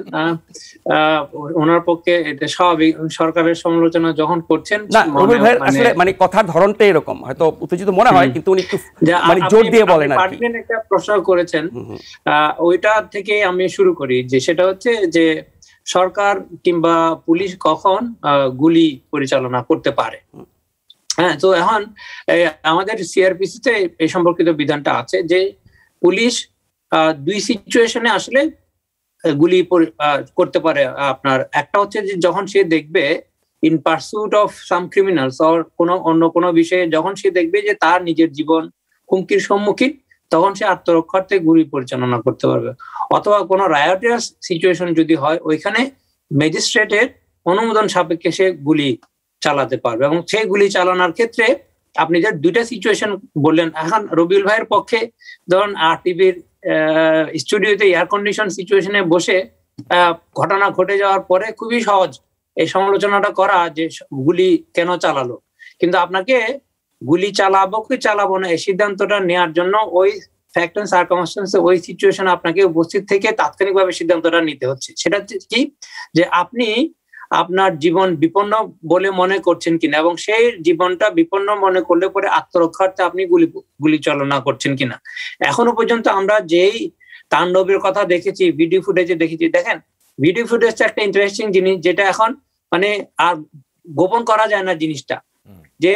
ওনার পক্ষে এটা স্বাভাবিক, সরকারের সমালোচনা যখন করছেন। না, রবিউল ভাই আসলে মানে কথার ধরনটা এরকম, হয়তো উত্তেজিত মনে হয়, কিন্তু উনি একটু মানে জোর দিয়ে বলেন আর কি। একটা প্রশ্ন করেছেন, ওইটা থেকে আমি শুরু করি, যে সেটা হচ্ছে যে সরকার কিংবা পুলিশ কখন গুলি পরিচালনা করতে পারে। হ্যাঁ, তো এখন আমাদের সিআরপিসিতে এই সম্পর্কিত বিধানটা আছে যে পুলিশ দুই সিচুয়েশনে আসলে গুলি করতে পারে। আপনার একটা হচ্ছে যে যখন সে দেখবে in pursuit of some criminals or কোনো অন্য কোনো বিষয়ে যখন সে দেখবে যে তার নিজের জীবন হুমকির সম্মুখীন, তখন সে আত্মরক্ষার্থে গুলি পরিচালনা করতে পারবে। অথবা কোনো রায়োটিয়াস সিচুয়েশন যদি হয়, ওইখানে ম্যাজিস্ট্রেটের অনুমোদন সাপেক্ষে সে গুলি চালাতে পারবে। এবং সেই গুলি চালানোর ক্ষেত্রে আপনি যে দুইটা সিচুয়েশন বললেন, এখন রবিউল ভাইয়ের পক্ষে ধরুন আর টিভির স্টুডিওতে এয়ার কন্ডিশন সিচুয়েশনে বসে ঘটনা ঘটে যাওয়ার পরে খুবই সহজ এই সমালোচনাটা করা যে গুলি কেন চালালো। কিন্তু আপনাকে গুলি চালাবো কি চালাবো না এই সিদ্ধান্তটা নেওয়ার জন্য ওই ফ্যাক্ট এন্ড সার্কামস্টেন্সে ওই সিচুয়েশনে আপনাকে উপস্থিত থেকে তাৎক্ষণিকভাবে সিদ্ধান্তটা নিতে হচ্ছে। সেটা কি যে আপনি আপনার জীবন বিপন্ন বলে মনে করছেন কিনা, এবং সেই জীবনটা বিপন্ন মনে করলে পরে আত্মরক্ষার্থে আপনি গুলি গুলি চালনা করছেন কিনা। এখনো পর্যন্ত আমরা যেই তাণ্ডবের কথা দেখেছি, ভিডিও ফুটেজে দেখেছি, দেখেন ভিডিও ফুটেজটা একটা ইন্টারেস্টিং জিনিস, যেটা এখন মানে আর গোপন করা যায় না জিনিসটা, যে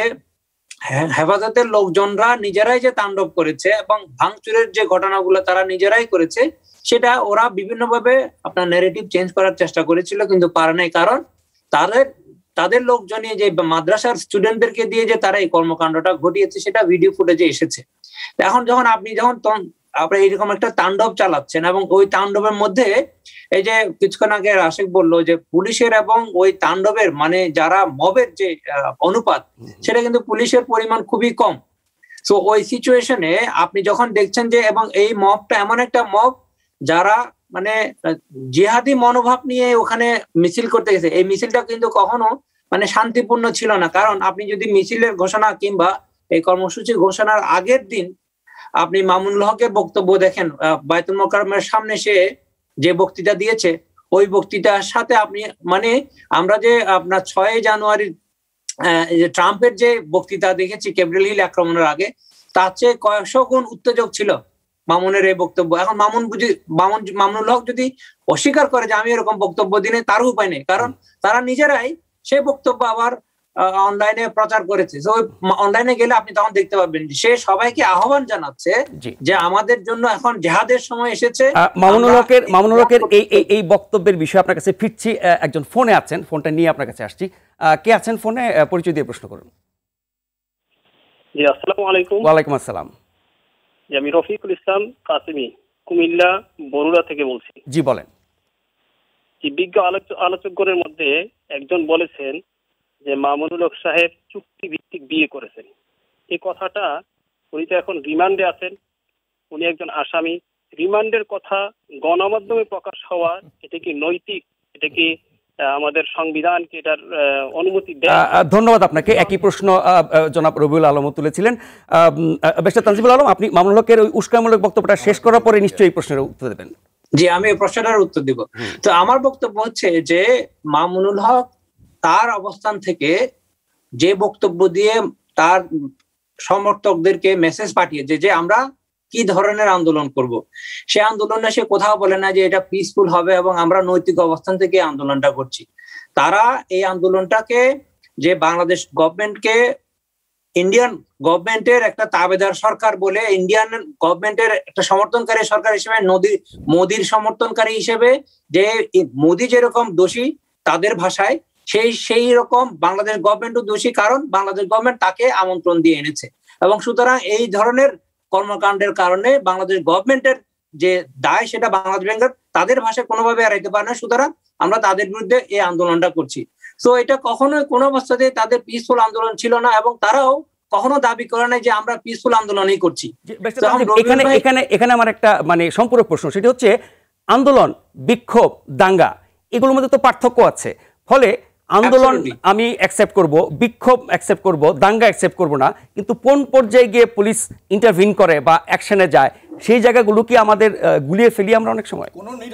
হেফাজতের লোকজনরা নিজেরাই যে তাণ্ডব করেছে এবং ভাঙচুরের যে ঘটনাগুলো তারা নিজেরাই করেছে, সেটা ওরা বিভিন্নভাবে আপনার ন্যারেটিভ চেঞ্জ করার চেষ্টা করেছিল, কিন্তু পারে নাই। কারণ তাদের তাদের লোকজনই যে মাদ্রাসার স্টুডেন্টদেরকে দিয়ে যে তারা এই কর্মকাণ্ডটা ঘটিয়েছে সেটা ভিডিও ফুটেজে এসেছে। এখন যখন আপনি যখন আপনার এইরকম একটা তাণ্ডব চালাচ্ছেন এবং ওই তাণ্ডবের মধ্যে এই যে কিছুক্ষণ আগে রাশেক বললো যে পুলিশের এবং ওই তাণ্ডবের মানে যারা মবের যে অনুপাত, সেটা কিন্তু পুলিশের পরিমাণ খুবই কম। সো ওই সিচুয়েশনে আপনি যখন দেখছেন যে, এবং এই মবটা এমন একটা মব যারা মানে জিহাদি মনোভাব নিয়ে ওখানে মিছিল করতে গেছে, এই মিছিলটা কিন্তু কখনো মানে শান্তিপূর্ণ ছিল না। কারণ আপনি যদি মিছিলের ঘোষণা কিংবা এই কর্মসূচি ঘোষণার আগের দিন আপনি মামুনুল হকের বক্তব্য দেখেন, বাইতুল মোকাররমের সামনে সে যে বক্তৃতা দিয়েছে, ওই বক্তৃতার সাথে আপনি মানে আমরা যে আপনার ছয় জানুয়ারি ট্রাম্পের যে বক্তৃতা দেখেছি ক্যাপিটল হিল আক্রমণের আগে, তার চেয়ে কয়েকশো গুণ উত্তেজক ছিল মামুনের এই বক্তব্য। এখন মামুন বুঝি মামুন মামুনুল হক যদি অস্বীকার করে যে আমি এরকম বক্তব্য দিনে, তারও উপায় নেই, কারণ তারা নিজেরাই সেই বক্তব্য আবার অনলাইনে প্রচার করেছে। অনলাইনে গেলে আপনি তখন দেখতে পাবেন সে সবাইকে আহ্বান জানাচ্ছে যে আমাদের জন্য এখন জিহাদের সময় এসেছে। মামুনুল হকের মামুনুল হকের এই এই বক্তব্যের বিষয়ে আপনার কাছে ফিরছি। একজন ফোনে আছেন, ফোনটা নিয়ে আপনার কাছে আসছি। কে আছেন ফোনে? পরিচয় দিয়ে প্রশ্ন করুন। জি, আসসালামু আলাইকুম। ওয়ালাইকুম আসসালাম। জি, আমি রফিকুল ইসলাম কাসিমি, কুমিল্লা বরুড়া থেকে বলছি। জি, বলেন। জি, বিজ্ঞ আলোচকগণের মধ্যে একজন বলেছেন যে মামুনুল হক সাহেব চুক্তি ভিত্তিক বিয়ে করেছেন। এই কথাটা, উনি তো এখন রিমান্ডে আছেন, উনি একজন আসামি। রিমান্ডের কথা গণমাধ্যমে প্রকাশ হওয়া, এটা কি নৈতিক? এটা কি আমাদের সংবিধান কি এটার অনুমতি দেয়? ধন্যবাদ আপনাকে। একই প্রশ্ন জনাব রবিউল আলম তুলেছিলেন। বেস্টার তানজিবুল আলম, আপনি মামুনুল হকের ওই উস্কানিমূলক বক্তব্যটা শেষ করার পরে নিশ্চয়ই এই প্রশ্নের উত্তর দেবেন। জি, আমি এই প্রশ্নটার উত্তর দিব। তো আমার বক্তব্য হচ্ছে যে মামুনুল হক তার অবস্থান থেকে যে বক্তব্য দিয়ে তার সমর্থকদেরকে মেসেজ পাঠিয়েছে যে আমরা কি ধরনের আন্দোলন করব, সে আন্দোলনে সে কোথাও বলে না যে এটা পিসফুল হবে এবং আমরা নৈতিক অবস্থান থেকে আন্দোলনটা করছি। তারা এই আন্দোলনটাকে যে বাংলাদেশ গভর্নমেন্টকে ইন্ডিয়ান গভর্নমেন্টের একটা তাবেদার সরকার বলে, ইন্ডিয়ান গভর্নমেন্টের একটা সমর্থনকারী সরকার হিসেবে, নদী মোদির সমর্থনকারী হিসেবে, যে মোদি যেরকম দোষী তাদের ভাষায়, সেই সেই রকম বাংলাদেশ গভর্নমেন্টও দোষী, কারণ বাংলাদেশ গভর্নমেন্ট তাকে আমন্ত্রণ দিয়ে এনেছে। এবং সুতরাং এই ধরনের কর্মকাণ্ডের কারণে বাংলাদেশ গভর্নমেন্টের যে দায় সেটা বাংলাদেশ ব্যাংকের তাদের ভাষায় কোনোভাবে এড়াইতে পারে না। সুতরাং আমরা তাদের বিরুদ্ধে এই আন্দোলনটা করছি। তো এটা কখনোই কোনো অবস্থাতে তাদের পিসফুল আন্দোলন ছিল না এবং তারাও কখনো দাবি করে নাই যে আমরা পিসফুল আন্দোলনই করছি। এখানে এখানে এখানে আমার একটা মানে সম্পূরক প্রশ্ন, সেটা হচ্ছে আন্দোলন, বিক্ষোভ, দাঙ্গা, এগুলোর মধ্যে তো পার্থক্য আছে। ফলে আন্দোলন আমি অ্যাকসেপ্ট করব, বিক্ষোভ অ্যাকসেপ্ট করব, দাঙ্গা অ্যাকসেপ্ট করব না, কিন্তু কোন পর্যায়ে গিয়ে পুলিশ ইন্টারভিন করে বা অ্যাকশনে যায় সেই জায়গাগুলো কি আমাদের গুলিয়ে ফেলি আমরা অনেক সময়?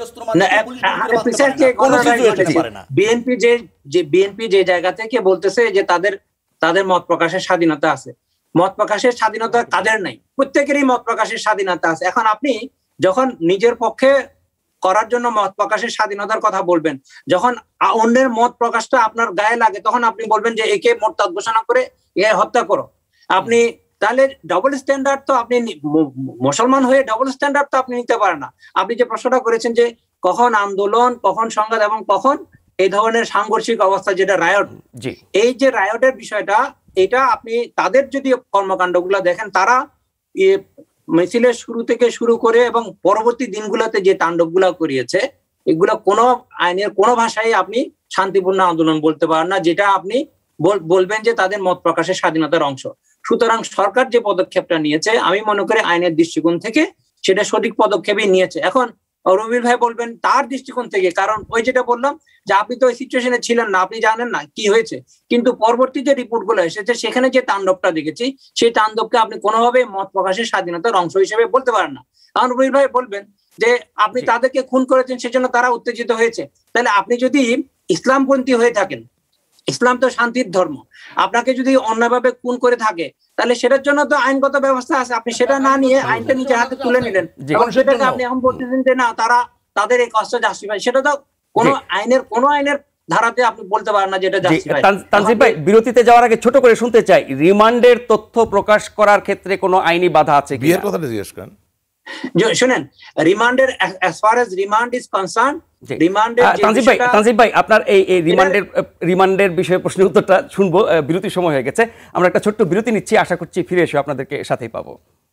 বিএনপি যে যে বিএনপি যে জায়গা থেকে বলতেছে যে তাদের তাদের মত প্রকাশের স্বাধীনতা আছে, মত প্রকাশের স্বাধীনতা কাদের নাই? প্রত্যেকেরই মত প্রকাশের স্বাধীনতা আছে। এখন আপনি যখন নিজের পক্ষে করার জন্য মত প্রকাশের স্বাধীনতার কথা বলবেন, যখন অন্যের মত প্রকাশটা আপনার গায়ে লাগে তখন আপনি বলবেন যে একে মোরতাদ ঘোষণা করে এ হত্যা করো। আপনি তাহলে ডবল স্ট্যান্ডার্ড তো আপনি মুসলমান হয়ে ডবল স্ট্যান্ডার্ড তো আপনি নিতে পারেন না। আপনি যে প্রশ্নটা করেছেন যে কখন আন্দোলন, কখন সংঘাত এবং কখন এই ধরনের সাংঘর্ষিক অবস্থা যেটা রায়ট, এই যে রায়টের বিষয়টা, এটা আপনি তাদের যদি কর্মকাণ্ডগুলো দেখেন, তারা মিছিলের শুরু থেকে শুরু করে এবং পরবর্তী দিনগুলোতে যে তাণ্ডবগুলো করিয়েছে, এগুলো কোনো আইনের কোনো ভাষায় আপনি শান্তিপূর্ণ আন্দোলন বলতে পারেন না, যেটা আপনি বলবেন যে তাদের মত প্রকাশের স্বাধীনতার অংশ। সুতরাং সরকার যে পদক্ষেপটা নিয়েছে, আমি মনে করি আইনের দৃষ্টিকোণ থেকে সেটা সঠিক পদক্ষেপই নিয়েছে। এখন রবিউল ভাই বলবেন তার দৃষ্টিকোণ থেকে, কারণ ওই যেটা বললাম যে আপনি তো ওই সিচুয়েশনে ছিলেন না, আপনি জানেন না কি হয়েছে, কিন্তু পরবর্তী যে রিপোর্ট গুলো এসেছে সেখানে যে তাণ্ডবটা দেখেছি, সেই তাণ্ডবকে আপনি কোনোভাবে মত প্রকাশের স্বাধীনতার অংশ হিসেবে বলতে পারেন না। কারণ রবিউল ভাই বলবেন যে আপনি তাদেরকে খুন করেছেন সেজন্য তারা উত্তেজিত হয়েছে। তাহলে আপনি যদি ইসলামপন্থী হয়ে থাকেন, ইসলাম তো শান্তির ধর্ম, আপনাকে যদি অন্যভাবে খুন করে থাকে তাহলে সেটার জন্য তো আইনগত ব্যবস্থা আছে, আপনি সেটা না নিয়ে আইনটা নিজের হাতে তুলে নিলেন এবং সেটাকে আপনি এখন বলতেছেন যে না তারা তাদের এই কষ্ট জাস্টিফাই। সেটা তো কোনো আইনের কোনো আইনের ধারাতে আপনি বলতে পারেন না যেটা জাস্টিফাই। তানজিব ভাই, বিরতিতে যাওয়ার আগে ছোট করে শুনতে চাই, রিমান্ডের তথ্য প্রকাশ করার ক্ষেত্রে কোনো আইনি বাধা আছে কি? বিয়ের কথাটা জিজ্ঞেস করেন। শুনেন, রিমান্ডের as far as remand is concerned, রিমান্ডের Tanjib ভাই তানজিব ভাই আপনার এই এই রিমান্ডের রিমান্ডের বিষয়ে প্রশ্নের উত্তরটা শুনবো। বিরতির সময় হয়ে গেছে, আমরা একটা ছোট্ট বিরতি নিচ্ছি, আশা করছি ফিরে এসে আপনাদেরকে সাথেই পাবো।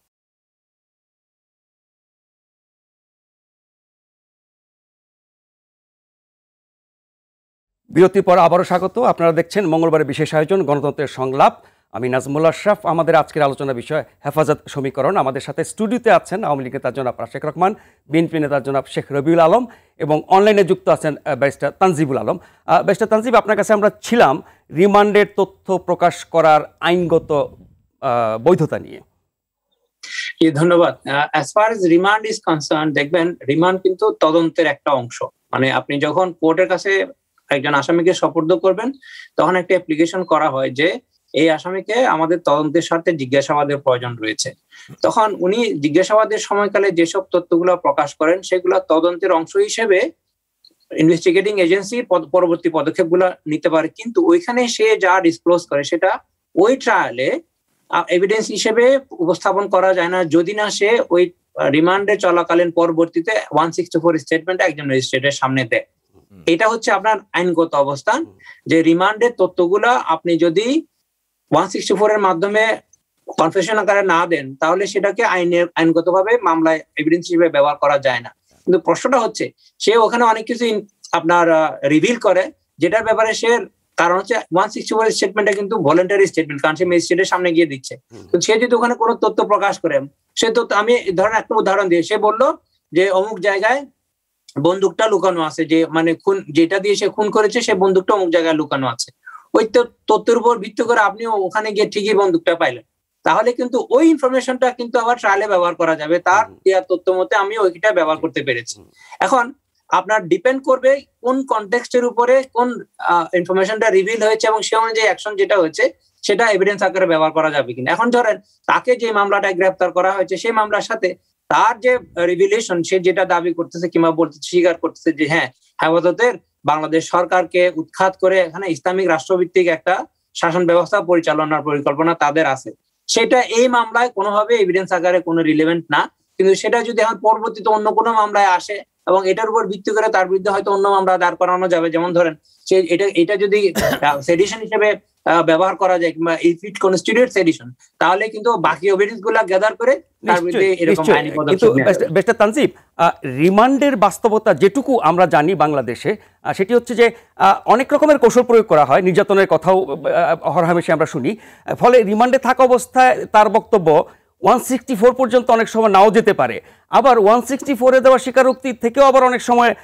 বিরতির পর আবারও স্বাগত। আপনারা দেখছেন মঙ্গলবারের বিশেষ আয়োজন গণতন্ত্রের সংলাপ। আমি নাজমুল আশরাফ। আমাদের আজকের আলোচনা বিষয় হেফাজত সমীকরণ। আমাদের সাথে স্টুডিওতে আছেন আওয়ামী লীগ নেতার জনাব শেখ রহমান, বিএনপি নেতার জনাব শেখ রবিউল আলম এবং অনলাইনে যুক্ত আছেন ব্যারিস্টার তানজিবুল আলম। ব্যারিস্টার তানজিব, আপনার কাছে আমরা ছিলাম রিমান্ডের তথ্য প্রকাশ করার আইনগত বৈধতা নিয়ে। ধন্যবাদ। as far as remand is concerned, দেখবেন রিমান্ড কিন্তু তদন্তের একটা অংশ। মানে আপনি যখন কোর্টের কাছে একজন আসামিকে সোপর্দ করবেন তখন একটা অ্যাপ্লিকেশন করা হয় যে এই আসামিকে আমাদের তদন্তের স্বার্থে জিজ্ঞাসাবাদের প্রয়োজন রয়েছে। তখন উনি জিজ্ঞাসাবাদের সময়কালে যেসব তথ্যগুলো প্রকাশ করেন সেগুলো তদন্তের অংশ হিসেবে ইনভেস্টিগেটিং এজেন্সি পরবর্তী পদক্ষেপগুলো নিতে পারে, কিন্তু ওইখানে সে যা ডিসক্লোজ করে সেটা ওই ট্রায়ালে এভিডেন্স হিসেবে উপস্থাপন করা যায় না যদি না সে ওই রিমান্ডে চলাকালীন পরবর্তীতে ওয়ান সিক্সটি ফোর স্টেটমেন্টে একজন ম্যাজিস্ট্রেটের সামনে দেয়। এটা হচ্ছে আপনার আইনগত অবস্থান যে রিমান্ডের তথ্যগুলো আপনি যদি ওয়ান সিক্সটি ফোর এর মাধ্যমে কনফেশন আকারে না দেন তাহলে সেটাকে আইনের আইনগতভাবে মামলায় এভিডেন্স হিসেবে ব্যবহার করা যায় না। কিন্তু প্রশ্নটা হচ্ছে সে ওখানে অনেক কিছু আপনার রিভিল করে যেটার ব্যাপারে সে কারণ হচ্ছে ওয়ান সিক্সটি ফোর স্টেটমেন্টটা কিন্তু ভলেন্টারি স্টেটমেন্ট, কারণ সে ম্যাজিস্ট্রেটের সামনে গিয়ে দিচ্ছে। তো সে যদি ওখানে কোনো তথ্য প্রকাশ করে, সে তথ্য, আমি ধরেন একটা উদাহরণ দিই, সে বললো যে অমুক জায়গায় বন্দুকটা লুকানো আছে, যে মানে খুন যেটা দিয়ে সে খুন করেছে সে বন্দুকটা অমুক জায়গায় লুকানো আছে, ওই তথ্যের উপর ভিত্তি করে আপনি ওখানে গিয়ে ঠিকই বন্দুকটা পাইলেন, তাহলে কিন্তু ওই ইনফরমেশনটা কিন্তু আবার ট্রায়ালে ব্যবহার করা যাবে, তার দেওয়ার তথ্য মতে আমি ওইটা ব্যবহার করতে পেরেছি। এখন আপনার ডিপেন্ড করবে কোন কনটেক্সটের উপরে কোন ইনফরমেশনটা রিভিল হয়েছে এবং সে অনুযায়ী অ্যাকশন যেটা হয়েছে সেটা এভিডেন্স আকারে ব্যবহার করা যাবে কিনা। এখন ধরেন তাকে যে মামলাটায় গ্রেফতার করা হয়েছে সেই মামলার সাথে তার যে রিভিলেশন, সে যেটা দাবি করতেছে কিংবা বলতে স্বীকার করতেছে যে হ্যাঁ হেফাজতের বাংলাদেশ সরকারকে উৎখাত করে এখানে ইসলামিক রাষ্ট্রভিত্তিক একটা শাসন ব্যবস্থা পরিচালনার পরিকল্পনা তাদের আছে, সেটা এই মামলায় কোনোভাবে এভিডেন্স আকারে কোনো রিলেভেন্ট না। কিন্তু সেটা যদি এখন পরবর্তীতে অন্য কোনো মামলায় আসে এবং এটার উপর ভিত্তি করে তার বিরুদ্ধে হয়তো অন্য মামলা দাঁড় করানো যাবে, যেমন ধরেন সে এটা এটা যদি সেডিশন হিসেবে ব্যবহার করা যায় কিংবা ইফ ইট কনস্টিটিউট সেডিশন, তাহলে কিন্তু বাকি এভিডেন্স গুলা গ্যাদার করে তার বিরুদ্ধে এরকম আইনি পদক্ষেপ নেওয়া যাবে। কিন্তু বেস্টার তানজিব, রিমান্ডের বাস্তবতা যেটুকু আমরা জানি বাংলাদেশে, সেটি হচ্ছে যে অনেক রকমের কৌশল প্রয়োগ করা হয়, নির্যাতনের কথাও হরহামেশে আমরা শুনি, ফলে রিমান্ডে থাকা অবস্থায় তার বক্তব্য ওয়ান সিক্সটি ফোর পর্যন্ত অনেক সময় নাও যেতে পারে, আবার ওয়ান সিক্সটি ফোরে দেওয়া স্বীকারোক্তি থেকেও আবার অনেক সময়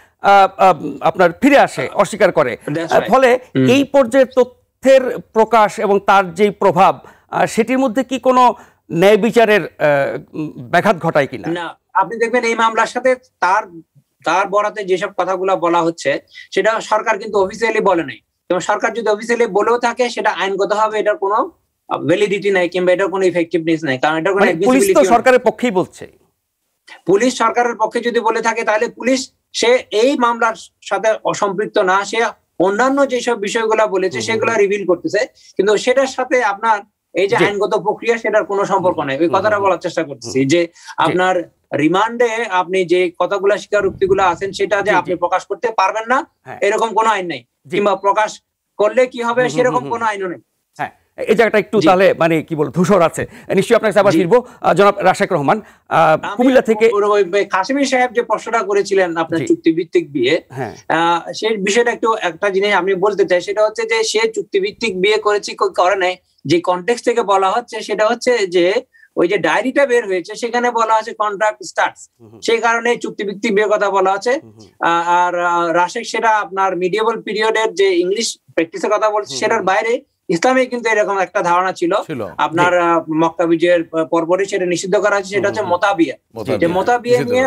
আপনার ফিরে আসে, অস্বীকার করে, ফলে এই পর্যায়ের তথ্যের প্রকাশ এবং তার যেই প্রভাব সেটির মধ্যে কি কোনো ন্যায় বিচারের ব্যাঘাত ঘটায় কিনা? না, আপনি দেখবেন এই মামলার সাথে তার তার বরাতে যেসব কথাগুলো বলা হচ্ছে সেটা সরকার কিন্তু অফিসিয়ালি বলে নাই, এবং সরকার যদি অফিসিয়ালি বলেও থাকে সেটা আইনগত হবে, এটার কোনো ভ্যালিডিটি নাই কিংবা এটার কোনো ইফেক্টিভনেস নাই, কারণ এটার কোনো পুলিশ তো সরকারের পক্ষেই বলছে। পুলিশ সরকারের পক্ষে যদি বলে থাকে তাহলে পুলিশ সে এই মামলার সাথে অসম্পৃক্ত না, সে অন্যান্য যেসব বিষয়গুলো বলেছে সেগুলো রিভিল করতেছে, কিন্তু সেটার সাথে আপনার এই যে আইনগত প্রক্রিয়া সেটার কোনো সম্পর্ক নাই। ওই কথাটা বলার চেষ্টা করতেছি যে আপনার রিমান্ডে আপনি যে কথাগুলো স্বীকারোক্তিগুলো আছেন সেটা যে আপনি প্রকাশ করতে পারবেন না এরকম কোনো আইন নাই, কিংবা প্রকাশ করলে কি হবে সেরকম কোনো আইনও নেই। এই জায়গাটা একটু তাহলে মানে কি বল ধূসর আছে। নিশ্চয়ই আপনার কাছে আবার ফিরবো। জনাব রাশেক রহমান, কুমিল্লা থেকে কাশিমি সাহেব যে প্রশ্নটা করেছিলেন আপনার চুক্তিভিত্তিক বিয়ে, সেই বিষয়টা একটু একটা জিনিস আমি বলতে চাই, সেটা হচ্ছে যে সে চুক্তিভিত্তিক বিয়ে করেছি করে নাই, যে কনটেক্সট থেকে বলা হচ্ছে সেটা হচ্ছে যে ওই যে ডায়েরিটা বের হয়েছে সেখানে বলা আছে কন্ট্রাক্ট স্টার্টস, সেই কারণে চুক্তিভিত্তিক বিয়ের কথা বলা আছে। আর রাশেক সেটা আপনার মিডিয়েবল পিরিয়ডের যে ইংলিশ প্র্যাকটিসের কথা বলছে সেটার বাইরে ইসলামে কিন্তু এরকম একটা ধারণা ছিল, আপনার মক্কা বিজয়ের পরপরই সেটা নিষিদ্ধ করা হয়েছে, সেটা হচ্ছে মোতাবিয়া। যে মোতাবিয়া নিয়ে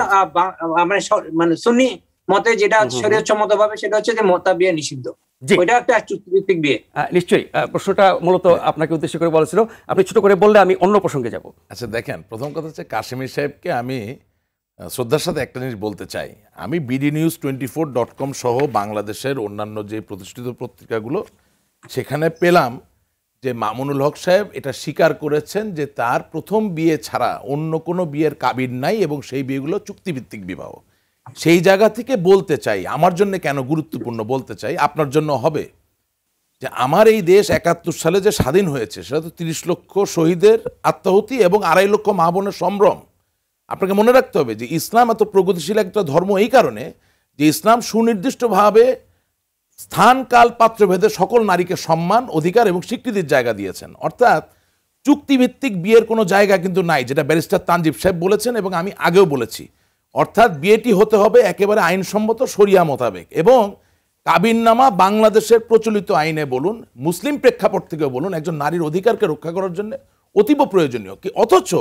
মানে সুন্নি মতে যেটা শরীয়ত সম্মতভাবে সেটা হচ্ছে যে মোতাবিয়া নিষিদ্ধ, ওইটা একটা চুক্তিভিত্তিক বিয়ে। নিশ্চয়ই প্রশ্নটা মূলত আপনাকে উদ্দেশ্য করে বলেছিল, আপনি ছোট করে বললে আমি অন্য প্রসঙ্গে যাব। আচ্ছা দেখেন, প্রথম কথা হচ্ছে কাশিমি সাহেবকে আমি শ্রদ্ধার সাথে একটা জিনিস বলতে চাই, আমি BD news twenty four dot com সহ বাংলাদেশের অন্যান্য যে প্রতিষ্ঠিত পত্রিকাগুলো সেখানে পেলাম যে মামুনুল হক সাহেব এটা স্বীকার করেছেন যে তার প্রথম বিয়ে ছাড়া অন্য কোনো বিয়ের কাবিন নাই এবং সেই বিয়েগুলো চুক্তিভিত্তিক বিবাহ। সেই জায়গা থেকে বলতে চাই, আমার জন্য কেন গুরুত্বপূর্ণ বলতে চাই, আপনার জন্য হবে, যে আমার এই দেশ একাত্তর সালে যে স্বাধীন হয়েছে সেটা তো তিরিশ লক্ষ শহীদের আত্মাহুতি এবং আড়াই লক্ষ মা বোনের সম্ভ্রম। আপনাকে মনে রাখতে হবে যে ইসলাম এত প্রগতিশীল একটা ধর্ম এই কারণে যে ইসলাম সুনির্দিষ্টভাবে স্থান কাল পাত্রভেদে সকল নারীকে সম্মান, অধিকার এবং স্বীকৃতির জায়গা দিয়েছেন। অর্থাৎ চুক্তিভিত্তিক বিয়ের কোনো জায়গা কিন্তু নাই, যেটা ব্যারিস্টার তানজিব সাহেব বলেছেন এবং আমি আগেও বলেছি। অর্থাৎ বিয়েটি হতে হবে একেবারে আইনসম্মত শরিয়া মোতাবেক, এবং কাবিননামা বাংলাদেশের প্রচলিত আইনে বলুন, মুসলিম প্রেক্ষাপট থেকে বলুন, একজন নারীর অধিকারকে রক্ষা করার জন্য অতীব প্রয়োজনীয়। কি অথচ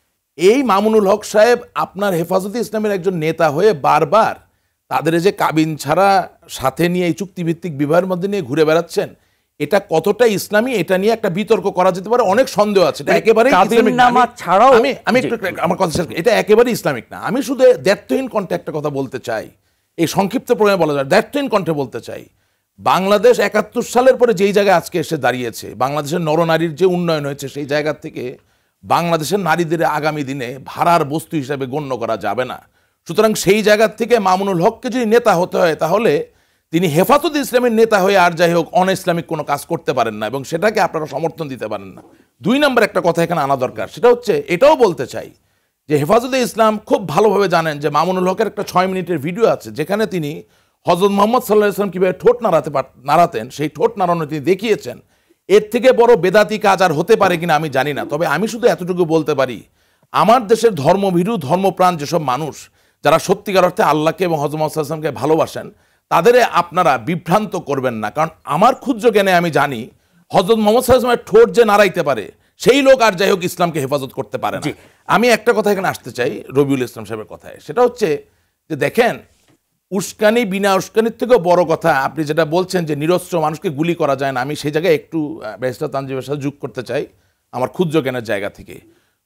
এই মামুনুল হক সাহেব আপনার হেফাজতে ইসলামের একজন নেতা হয়ে বারবার তাদের যে কাবিন ছাড়া সাথে নিয়ে এই চুক্তিভিত্তিক বিবাহের মধ্যে নিয়ে ঘুরে বেড়াচ্ছেন, এটা কতটা ইসলামী এটা নিয়ে একটা বিতর্ক করা যেতে পারে, অনেক সন্দেহ আছে। এটা একেবারে ছাড়াও আমি আমি আমার কথা শেষ করি, এটা একেবারে ইসলামিক না। আমি শুধু দ্ব্যর্থহীন কণ্ঠে একটা কথা বলতে চাই, এই সংক্ষিপ্ত প্রণয় বলা যায়, দ্ব্যর্থহীন কণ্ঠে বলতে চাই, বাংলাদেশ একাত্তর সালের পরে যেই জায়গায় আজকে এসে দাঁড়িয়েছে, বাংলাদেশের নরনারীর যে উন্নয়ন হয়েছে, সেই জায়গা থেকে বাংলাদেশের নারীদের আগামী দিনে ভাড়ার বস্তু হিসাবে গণ্য করা যাবে না। সুতরাং সেই জায়গার থেকে মামুনুল হককে যদি নেতা হতে হয় তাহলে তিনি হেফাজতে ইসলামের নেতা হয়ে আর যাই হোক অন ইসলামিক কোনো কাজ করতে পারেন না, এবং সেটাকে আপনারা সমর্থন দিতে পারেন না। দুই নম্বর একটা কথা এখানে আনা দরকার, সেটা হচ্ছে এটাও বলতে চাই যে হেফাজতে ইসলাম খুব ভালোভাবে জানেন যে মামুনুল হকের একটা ছয় মিনিটের ভিডিও আছে যেখানে তিনি হযরত মুহাম্মদ সাল্লাল্লাহু আলাইহি ওয়াসাল্লাম কিভাবে ঠোঁট নাড়াতে নাড়াতেন সেই ঠোঁট নাড়ানো তিনি দেখিয়েছেন। এর থেকে বড় বেদাতি কাজ আর হতে পারে কিনা আমি জানি না, তবে আমি শুধু এতটুকু বলতে পারি, আমার দেশের ধর্মভীরু ধর্মপ্রাণ যেসব মানুষ যারা সত্যিকার অর্থে আল্লাহকে এবং হযরত মুহাম্মদ সাল্লাল্লাহু আলাইহি ওয়াসাল্লামকে ভালোবাসেন তাদের আপনারা বিভ্রান্ত করবেন না। কারণ আমার ক্ষুদ্র জ্ঞানে আমি জানি হযরত মুহাম্মদ সাল্লাল্লাহু আলাইহি ওয়াসাল্লামের ঠোঁট যে নাড়াইতে পারে সেই লোক আর যাই হোক ইসলামকে হেফাজত করতে পারে না। আমি একটা কথা এখানে আসতে চাই রবিউল ইসলাম সাহেবের কথায়, সেটা হচ্ছে যে দেখেন, উস্কানি বিনা উস্কানির থেকেও বড় কথা আপনি যেটা বলছেন যে নিরস্ত্র মানুষকে গুলি করা যায় না, আমি সেই জায়গায় একটু ব্যারিস্টার তানজিমের সাথে যোগ করতে চাই আমার ক্ষুদ্র জ্ঞানের জায়গা থেকে।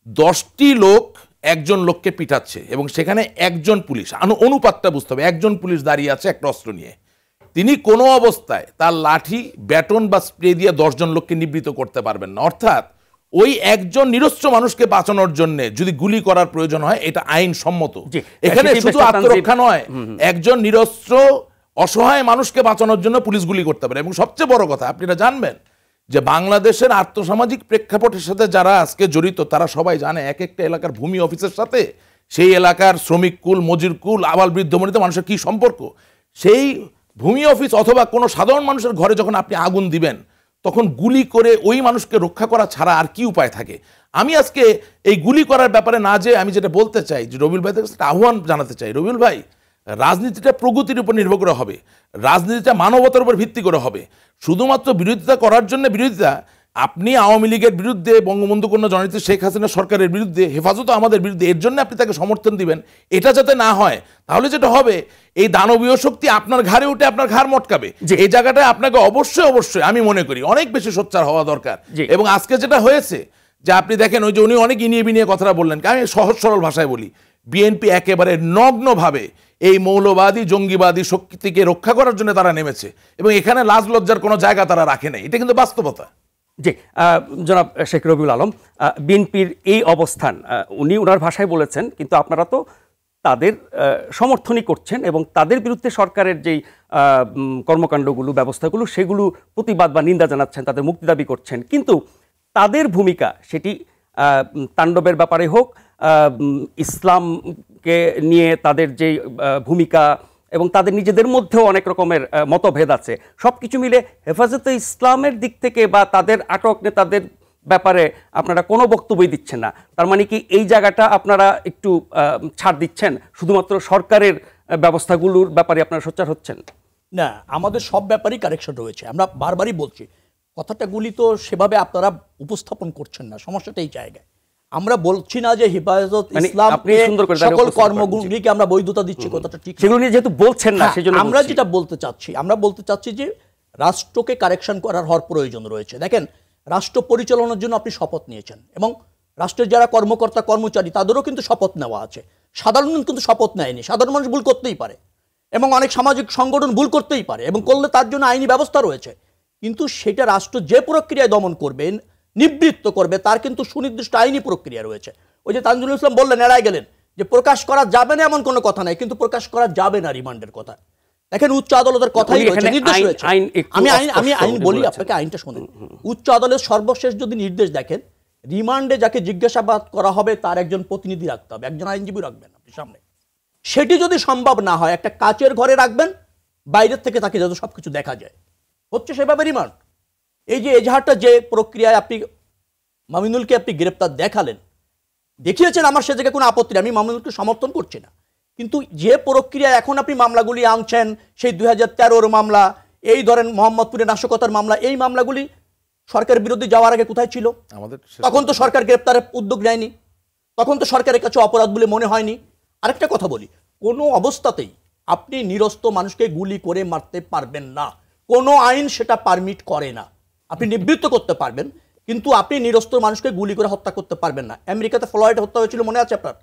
দশটি লোক একজন লোককে পিটাচ্ছে এবং সেখানে একজন পুলিশ, অনুপাতটা বুঝতে হবে, একজন পুলিশ দাঁড়িয়ে আছে একটা অস্ত্র নিয়ে, তিনি কোনো অবস্থায় তার লাঠি ব্যাটন বা স্প্রে দিয়ে দশজন লোককে নিবৃত করতে পারবেন না। অর্থাৎ ওই একজন নিরস্ত্র মানুষকে বাঁচানোর জন্য যদি গুলি করার প্রয়োজন হয় এটা আইন সম্মত। এখানে শুধু আত্মরক্ষা নয়, একজন নিরস্ত্র অসহায় মানুষকে বাঁচানোর জন্য পুলিশ গুলি করতে পারে। এবং সবচেয়ে বড় কথা আপনারা জানবেন যে বাংলাদেশের আর্থসামাজিক প্রেক্ষাপটের সাথে যারা আজকে জড়িত তারা সবাই জানে এক একটা এলাকার ভূমি অফিসের সাথে সেই এলাকার শ্রমিক কুল, মজুর কুল, আবাল বৃদ্ধ বনিতা মানুষের কি সম্পর্ক। সেই ভূমি অফিস অথবা কোনো সাধারণ মানুষের ঘরে যখন আপনি আগুন দিবেন তখন গুলি করে ওই মানুষকে রক্ষা করা ছাড়া আর কি উপায় থাকে। আমি আজকে এই গুলি করার ব্যাপারে না যে আমি যেটা বলতে চাই যে রবিউল ভাইদের কাছে একটা আহ্বান জানাতে চাই, রবিউল ভাই, রাজনীতিটা প্রগতির উপর নির্ভর করে হবে, রাজনীতিটা মানবতার উপর ভিত্তি করে হবে। শুধুমাত্র বিরোধিতা করার জন্য বিরোধিতা, আপনি আওয়ামী লীগের বিরুদ্ধে, বঙ্গবন্ধু কন্যা জননেত্রী শেখ হাসিনা সরকারের বিরুদ্ধে, হেফাজত আমাদের বিরুদ্ধে, এর জন্য আপনি তাকে সমর্থন দিবেন, এটা যাতে না হয়। তাহলে যেটা হবে এই দানবীয় শক্তি আপনার ঘাড়ে উঠে আপনার ঘাড় মটকাবে। এই জায়গাটায় আপনাকে অবশ্যই অবশ্যই আমি মনে করি অনেক বেশি সোচ্চার হওয়া দরকার। এবং আজকে যেটা হয়েছে যে আপনি দেখেন ওই যে উনি অনেক ইনিয়ে বিনিয়ে কথাটা বললেন, আমি সহজ সরল ভাষায় বলি, বিএনপি একেবারে নগ্নভাবে এই মৌলবাদী জঙ্গিবাদী শক্তিকে রক্ষা করার জন্য তারা নেমেছে এবং এখানে লাজ লজ্জার কোনো জায়গা তারা রাখে নাই। এটা কিন্তু বাস্তবতা। জি জনাব শেখ রবিউল আলম, বিএনপির এই অবস্থান উনি ওনার ভাষায় বলেছেন, কিন্তু আপনারা তো তাদের সমর্থনই করছেন এবং তাদের বিরুদ্ধে সরকারের যেই কর্মকাণ্ডগুলো, ব্যবস্থাগুলো, সেগুলো প্রতিবাদ বা নিন্দা জানাচ্ছেন, তাদের মুক্তি দাবি করছেন। কিন্তু তাদের ভূমিকা সেটি তাণ্ডবের ব্যাপারে হোক, ইসলামকে নিয়ে তাদের যেই ভূমিকা এবং তাদের নিজেদের মধ্যেও অনেক রকমের মতভেদ আছে, সব কিছু মিলে হেফাজতে ইসলামের দিক থেকে বা তাদের আটক নেতাদের ব্যাপারে আপনারা কোনো বক্তব্যই দিচ্ছেন না। তার মানে কি এই জায়গাটা আপনারা একটু ছাড় দিচ্ছেন, শুধুমাত্র সরকারের ব্যবস্থাগুলোর ব্যাপারে আপনারা সোচ্চার হচ্ছেন না? আমাদের সব ব্যাপারেই কারেকশন রয়েছে, আমরা বারবারই বলছি। কথাটাগুলি তো সেভাবে আপনারা উপস্থাপন করছেন না, সমস্যাটা এই জায়গায়। আমরা বলছি না যে হেফাজত ইসলাম সকল কর্মগুলিকে আমরা বৈধতা দিচ্ছি, কথাটা ঠিক, সেগুলো নিয়ে যেহেতু বলছেন না সেজন্য আমরা যেটা বলতে চাচ্ছি, আমরা বলতে চাচ্ছি যে রাষ্ট্রকে কারেকশন করার হওয়ার প্রয়োজন রয়েছে। দেখেন, রাষ্ট্র পরিচালনার জন্য আপনি শপথ নিয়েছেন এবং রাষ্ট্রের যারা কর্মকর্তা কর্মচারী তাদেরও কিন্তু শপথ নেওয়া আছে। সাধারণ কিন্তু শপথ নেয়নি, সাধারণ মানুষ ভুল করতেই পারে এবং অনেক সামাজিক সংগঠন ভুল করতেই পারে এবং করলে তার জন্য আইনি ব্যবস্থা রয়েছে। কিন্তু সেটা রাষ্ট্র যে প্রক্রিয়ায় দমন করবেন, নিবৃত্ত করবে, তার কিন্তু সুনির্দিষ্ট আইনি প্রক্রিয়া রয়েছে। ওই যে তানজুল ইসলাম বললেন, এড়াই গেলেন যে প্রকাশ করা যাবে না এমন কোনো কথা নাই, কিন্তু প্রকাশ করা যাবে না রিমান্ডের কথা। দেখেন, উচ্চ আদালতের কথাই রয়েছে, নির্দেশ রয়েছে। আমি আইন আমি আইন বলি আপনাকে, আইনটা শুনুন। উচ্চ আদালতের সর্বশেষ যদি নির্দেশ দেখেন, রিমান্ডে যাকে জিজ্ঞাসাবাদ করা হবে তার একজন প্রতিনিধি রাখতে হবে, একজন আইনজীবী রাখবেন আপনি সামনে। সেটি যদি সম্ভব না হয়, একটা কাচের ঘরে রাখবেন, বাইরের থেকে তাকে যাতে সবকিছু দেখা যায়, হচ্ছে সেভাবে রিমান্ড। এই যে এজাহারটা যে প্রক্রিয়ায় আপনি মামিনুলকে আপনি গ্রেপ্তার দেখালেন, দেখিয়েছেন, আমার সে জায়গায় কোনো আপত্তি নেই, আমি মামিনুলকে সমর্থন করছি না। কিন্তু যে প্রক্রিয়া এখন আপনি মামলাগুলি আনছেন, সেই দুই হাজার তেরোর মামলা, এই ধরেন মোহাম্মদপুরের নাশকতার মামলা, এই মামলাগুলি সরকারের বিরুদ্ধে যাওয়ার আগে কোথায় ছিল? তখন তো সরকার গ্রেপ্তারের উদ্যোগ নেয়নি, তখন তো সরকারের কাছে অপরাধ বলে মনে হয়নি। আরেকটা কথা বলি, কোনো অবস্থাতেই আপনি নিরস্ত মানুষকে গুলি করে মারতে পারবেন না, কোনো আইন সেটা পারমিট করে না। আপনি নিবৃত্ত করতে পারবেন, কিন্তু আপনি নিরস্ত মানুষকে গুলি করে হত্যা করতে পারবেন না। আমেরিকাতে ফ্লয়েড হত্যা হয়েছিল, মনে আছে আপনার?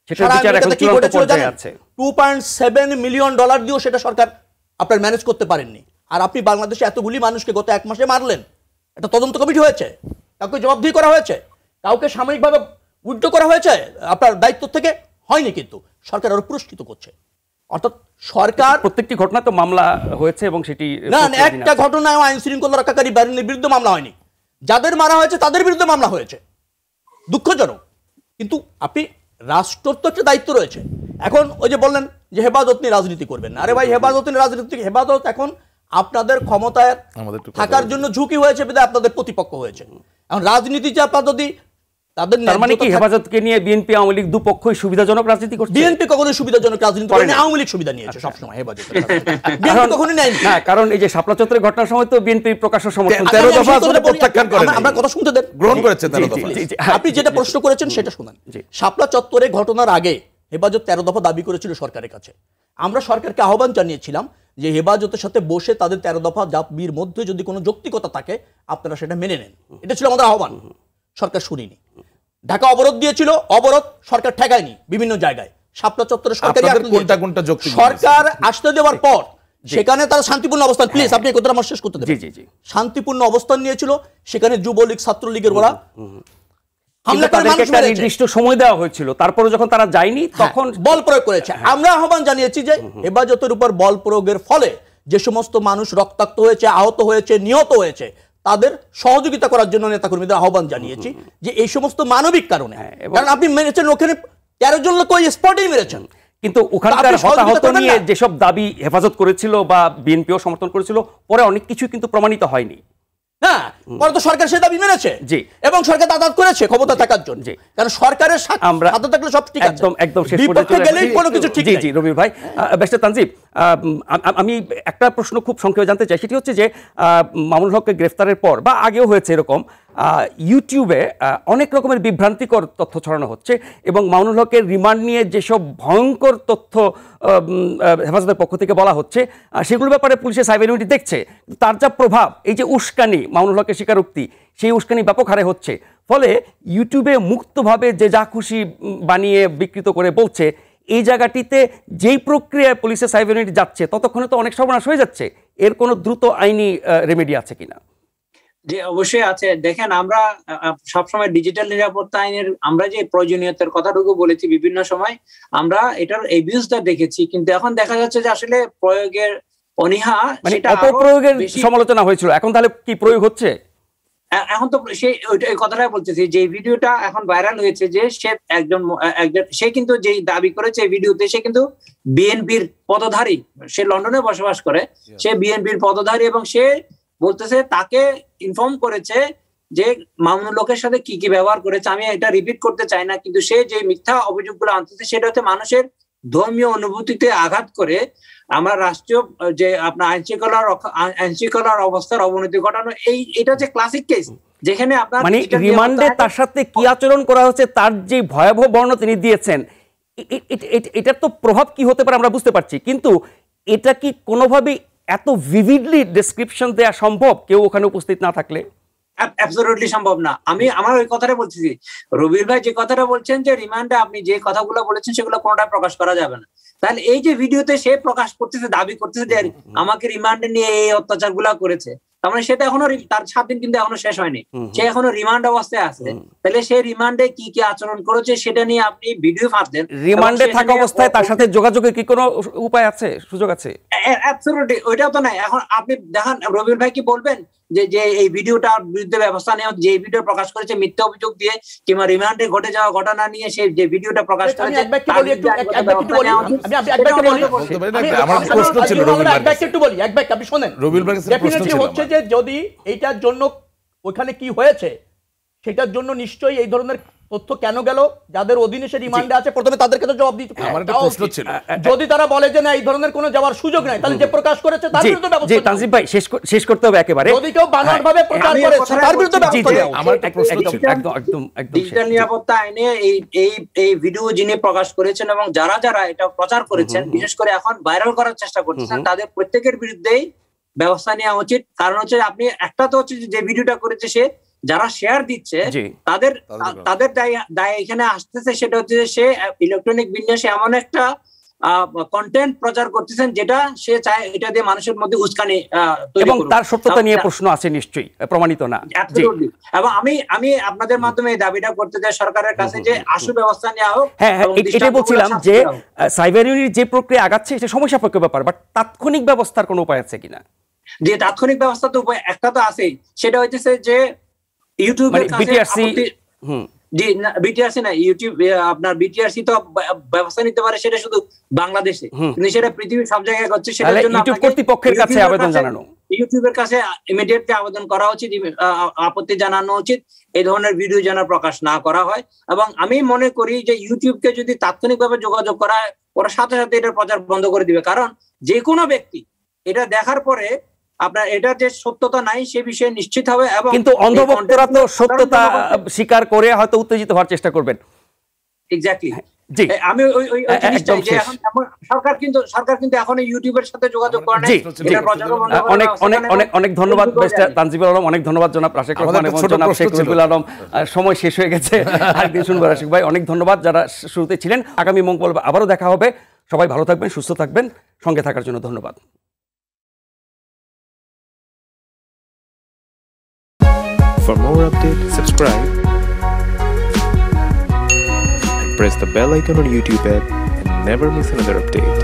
Two point seven million dollar দিয়েও সেটা সরকার আপনার ম্যানেজ করতে পারেননি। আর আপনি বাংলাদেশে এতগুলি মানুষকে গত এক মাসে মারলেন, একটা তদন্ত কমিটি হয়েছে, কাউকে জবাবদিহি করা হয়েছে, কাউকে সাময়িকভাবে উইথড্র করা হয়েছে আপনার দায়িত্ব থেকে, হয়নি, কিন্তু সরকার আরো পুরস্কৃত করছে। অর্থাৎ সরকার প্রত্যেকটি ঘটনা তো মামলা হয়েছে এবং সেটি না, একটা ঘটনায় আইন শৃঙ্খলা রক্ষাকারী বাহিনীর বিরুদ্ধে মামলা হয়নি, যাদের মারা হয়েছে তাদের বিরুদ্ধে মামলা হয়েছে, দুঃখজনক। কিন্তু আপনি রাষ্ট্রের তো একটা দায়িত্ব রয়েছে। এখন ওই যে বললেন যে হেফাজত নিয়ে রাজনীতি করবেন না। আরে ভাই, হেফাজত নিয়ে রাজনীতি, হেফাজত এখন আপনাদের ক্ষমতায় থাকার জন্য ঝুঁকি হয়েছে বিধায় আপনাদের প্রতিপক্ষ হয়েছে। এখন রাজনীতিতে আপনার যদি তাদের, তার মানে কি হেফাজতকে নিয়ে বিএনপি আওয়ামী লীগ দুপক্ষই সুবিধাজনক রাজনীতি করছে? বিএনপি কখনোই সুবিধাজনক রাজনীতি করে না, আওয়ামী লীগ সুবিধা নিয়েছে সবসময় হেফাজত, বিএনপি কখনোই নেয়নি। না, কারণ এই যে শাপলা চত্বরের ঘটনার সময় তো বিএনপি প্রকাশ্য সমর্থন তেরো দফা আসলে প্রত্যাখ্যান করেন, আমরা কথা শুনতে দেন, গ্রহণ করেছে তেরো দফা। আপনি যেটা প্রশ্ন করেছেন সেটা শুনেন। শাপলা চত্বরে ঘটনার আগে হেফাজত তেরো দফা দাবি করেছিল সরকারের কাছে। আমরা সরকারকে আহ্বান জানিয়েছিলাম যে হেফাজতের সাথে বসে তাদের তেরো দফা দাবির মধ্যে যদি কোনো যৌক্তিকতা থাকে আপনারা সেটা মেনে নেন, এটা ছিল আমাদের আহ্বান। সরকার শুনিনি। ঢাকা অবরোধ দিয়েছিল, অবরোধ সরকার ঠেকায়নি বিভিন্ন জায়গায়। শাপলা চত্বরে সরকারি কোনটা কোনটা যৌক্তিক সরকার আসতে দেওয়ার পর সেখানে তারা শান্তিপূর্ণ অবস্থান, প্লিজ আপনি এই কথাটা আমার শেষ করতে দেন, শান্তিপূর্ণ অবস্থান নিয়েছিল। সেখানে যুবলীগ ছাত্রলীগের ওরা নির্দিষ্ট সময় দেওয়া হয়েছিল, তারপরে যখন তারা যায়নি তখন বল প্রয়োগ করেছে। আমরা আহ্বান জানিয়েছি যে হেফাজতের উপর বল প্রয়োগের ফলে যে সমস্ত মানুষ রক্তাক্ত হয়েছে, আহত হয়েছে, নিহত হয়েছে, তাদের সহযোগিতা করার জন্য নেতাকর্মীদের আহ্বান জানিয়েছি যে এই সমস্ত মানবিক কারণে, কারণ আপনি মেরেছেন ওখানে তেরো জন লোক ওই স্পটেই মেরেছেন, কিন্তু ওখানকার হতাহত নিয়ে যেসব দাবি হেফাজত করেছিল বা বিএনপিও সমর্থন করেছিল পরে অনেক কিছু কিন্তু প্রমাণিত হয়নি। হ্যাঁ, পরে তো সরকার সে দাবি মেনেছে, জি, এবং সরকার আদালত করেছে ক্ষমতা থাকার জন্য, জি, কারণ সরকারের আমরা হাতে থাকলে সব ঠিক আছে, একদম একদম শেষ পর্যন্ত গেলেই কোনো কিছু ঠিক নেই। জি জি রবি ভাই, বেস্টার তানজিব, আমি একটা প্রশ্ন খুব সংক্ষেপে জানতে চাই, সেটি হচ্ছে যে মামুনুল হককে গ্রেফতারের পর বা আগেও হয়েছে এরকম ইউটিউবে অনেক রকমের বিভ্রান্তিকর তথ্য ছড়ানো হচ্ছে এবং মামুনুল হকের রিমান্ড নিয়ে যেসব ভয়ঙ্কর তথ্য হেফাজতের পক্ষ থেকে বলা হচ্ছে সেগুলোর ব্যাপারে পুলিশের সাইবার ইউনিট দেখছে। তার যা প্রভাব, এই যে উস্কানি, মামুনুল হকের স্বীকারোক্তি, সেই উস্কানি ব্যাপক হারে হচ্ছে, ফলে ইউটিউবে মুক্তভাবে যে যা খুশি বানিয়ে বিকৃত করে বলছে, এই জায়গাটিতে যেই প্রক্রিয়ায় পুলিশের সাইবার ইউনিট যাচ্ছে ততক্ষণে তো অনেক সর্বনাশ হয়ে যাচ্ছে। এর কোনো দ্রুত আইনি রেমেডি আছে কিনা? যে অবশ্যই আছে। দেখেন, আমরা সবসময় ডিজিটাল নিরাপত্তা আইনের আমরা যে প্রয়োজনীয়তার কথাটুকু বলেছি বিভিন্ন সময়, আমরা এটার এবিউজটা দেখেছি, কিন্তু এখন দেখা যাচ্ছে যে আসলে প্রয়োগের অনীহা, মানে অপপ্রয়োগের সমালোচনা হয়েছিল, এখন তাহলে কি প্রয়োগ হচ্ছে? এখন তো সেই ওই কথাটাই বলতেছি, যে ভিডিওটা এখন ভাইরাল হয়েছে, যে সে একজন একজন সে কিন্তু যেই দাবি করেছে ভিডিওতে, সে কিন্তু বিএনপির পদধারী, সে লন্ডনে বসবাস করে, সে বিএনপির পদধারী, এবং সে বলতেছে তাকে ইনফর্ম করেছে যে মামুনুল হকের সাথে কি কি ব্যবহার করেছে। আমি এটা রিপিট করতে চাই না, কিন্তু সে যে মিথ্যা অভিযোগগুলো আনতেছে সেটা হচ্ছে মানুষের ধর্মীয় অনুভূতিতে আঘাত করে আমরা রাষ্ট্রীয় যে আপনার আইন শৃঙ্খলার আইন শৃঙ্খলার অবস্থার অবনতি ঘটানো, এই এটা হচ্ছে ক্লাসিক কেস, যেখানে আপনার মানে রিমান্ডে তার সাথে কি আচরণ করা হচ্ছে, তার যে ভয়াবহ বর্ণনা তিনি দিয়েছেন, এটার তো প্রভাব কি হতে পারে আমরা বুঝতে পারছি, কিন্তু এটা কি কোনোভাবেই এত ভিভিডলি ডেসক্রিপশন দেওয়া সম্ভব কেউ ওখানে উপস্থিত না থাকলে? অ্যাবসলিউটলি সম্ভব না। আমি আমার ওই কথাটা বলতেছি, রবির ভাই যে কথাটা বলছেন যে রিমান্ডে আপনি যে কথাগুলো বলেছেন সেগুলো কোনোটা প্রকাশ করা যাবে না, তাহলে এই যে ভিডিওতে সে প্রকাশ করতেছে, দাবি করতেছে যে আমাকে রিমান্ডে নিয়ে এই অত্যাচার গুলা করেছে, তার মানে সেটা এখনো তার সাত দিন কিন্তু এখনো শেষ হয়নি, সে এখনো রিমান্ড অবস্থায় আছে, তাহলে সে রিমান্ডে কি কি আচরণ করেছে সেটা নিয়ে আপনি ভিডিও ফাঁসদেন। রিমান্ডে থাকা অবস্থায় তার সাথে যোগাযোগের কি কোনো উপায় আছে, সুযোগ আছে? অ্যাবসলিউটলি, ওইটাও তো নাই। এখন আপনি দেখেন, রবির ভাই কি বলবেন যে যে এই ভিডিওটার বিরুদ্ধে ব্যবস্থা নেওয়া, যে ভিডিও প্রকাশ করেছে মিথ্যা অভিযোগ দিয়ে কিংবা রিমান্ডে ঘটে যাওয়া ঘটনা নিয়ে সেই যে ভিডিওটা প্রকাশ করেছে, আমার প্রশ্ন ছিল রবির ভাই, একটু বলি, এক ব্যাক আপনি শুনেন। রবির ভাই ডেফিনেটলি হচ্ছে যে যদি এইটার জন্য ওখানে কি হয়েছে সেটার জন্য নিশ্চয়ই এই ধরনের তথ্য কেন গেল, যাদের অধীনে সে রিমান্ডে আছে প্রথমে তাদেরকে তো জবাব দিতে হবে। আমার একটা প্রশ্ন ছিল, যদি তারা বলে যে না এই ধরনের কোনো যাওয়ার সুযোগ নাই, তাহলে যে প্রকাশ করেছে তার বিরুদ্ধে ব্যবস্থা। জি তানজিব ভাই, শেষ শেষ করতে হবে একেবারে। যদি কেউ বানোয়াটভাবে প্রচার করে তার বিরুদ্ধে ব্যবস্থা নেওয়া। আমার একটা প্রশ্ন ছিল, একদম একদম একদম ডিজিটাল নিরাপত্তা আইনে এই এই এই ভিডিও যিনি প্রকাশ করেছেন এবং যারা যারা এটা প্রচার করেছেন, বিশেষ করে এখন ভাইরাল করার চেষ্টা করছেন, তাদের প্রত্যেকের বিরুদ্ধেই ব্যবস্থা নেওয়া উচিত। কারণ হচ্ছে আপনি একটা তো হচ্ছে যে ভিডিওটা করেছে সে, যারা শেয়ার দিচ্ছে তাদের তাদের দায় এখানে আসতেছে, সেটা হচ্ছে যে সে ইলেকট্রনিক বিন্যাসে এমন একটা কন্টেন্ট প্রচার করতেছেন যেটা সে চায় এটা দিয়ে মানুষের মধ্যে উস্কানি তৈরি করুক, এবং তার সত্যতা নিয়ে প্রশ্ন আছে নিশ্চয়ই, প্রমাণিত না। এবং আমি আমি আপনাদের মাধ্যমে এই দাবিটা করতে চাই সরকারের কাছে যে আশু ব্যবস্থা নেওয়া হোক। হ্যাঁ, এটাই বলছিলাম যে সাইবার ইউনিট যে প্রক্রিয়া আগাচ্ছে এটা সময় সাপেক্ষ ব্যাপার, বাট তাৎক্ষণিক ব্যবস্থার কোনো উপায় আছে কিনা? যে তাৎক্ষণিক ব্যবস্থা তো উপায় একটা তো আছেই, সেটা হচ্ছে যে ইউটিউবের কাছে জি বিটিআরসি না ইউটিউব আপনার বিটিআরসি তো ব্যবস্থা নিতে পারে সেটা শুধু বাংলাদেশে, কিন্তু সেটা পৃথিবীর সব জায়গায় হচ্ছে। সেটার জন্য ইউটিউব কর্তৃপক্ষের কাছে আবেদন জানানো, ইউটিউবের কাছে ইমিডিয়েটলি আবেদন করা উচিত, আপত্তি জানানো উচিত এই ধরনের ভিডিও যেন প্রকাশ না করা হয়। এবং আমি মনে করি যে ইউটিউবকে যদি তাৎক্ষণিকভাবে যোগাযোগ করা হয়, ওরা সাথে সাথে এটার প্রচার বন্ধ করে দিবে। কারণ যে কোনো ব্যক্তি এটা দেখার পরে আপনার এটা যে সত্যতা নাই সে বিষয়ে নিশ্চিত হবে। এবং কিন্তু অন্ধভক্তরা তো সত্যতা স্বীকার করে হয়তো উত্তেজিত হওয়ার চেষ্টা করবেন। এক্স্যাক্টলি, জি আমি ওই ওই জিনিসটা যে এখন সরকার কিন্তু সরকার কিন্তু এখন ইউটিউবের সাথে যোগাযোগ করে না, এটা প্রচার বন্ধ করে। অনেক অনেক অনেক অনেক ধন্যবাদ মিস্টার তানজিবুল আলম, অনেক ধন্যবাদ জনাব রাশেক রহমান এবং জনাব শেখ রবিউল আলম। সময় শেষ হয়ে গেছে, আরেকদিন শুনবো রাশেক ভাই। অনেক ধন্যবাদ যারা শুরুতে ছিলেন। আগামী মঙ্গলবার আবারও দেখা হবে। সবাই ভালো থাকবেন, সুস্থ থাকবেন, সঙ্গে থাকার জন্য ধন্যবাদ। For more updates, subscribe and press the bell icon on YouTube app and never miss another update.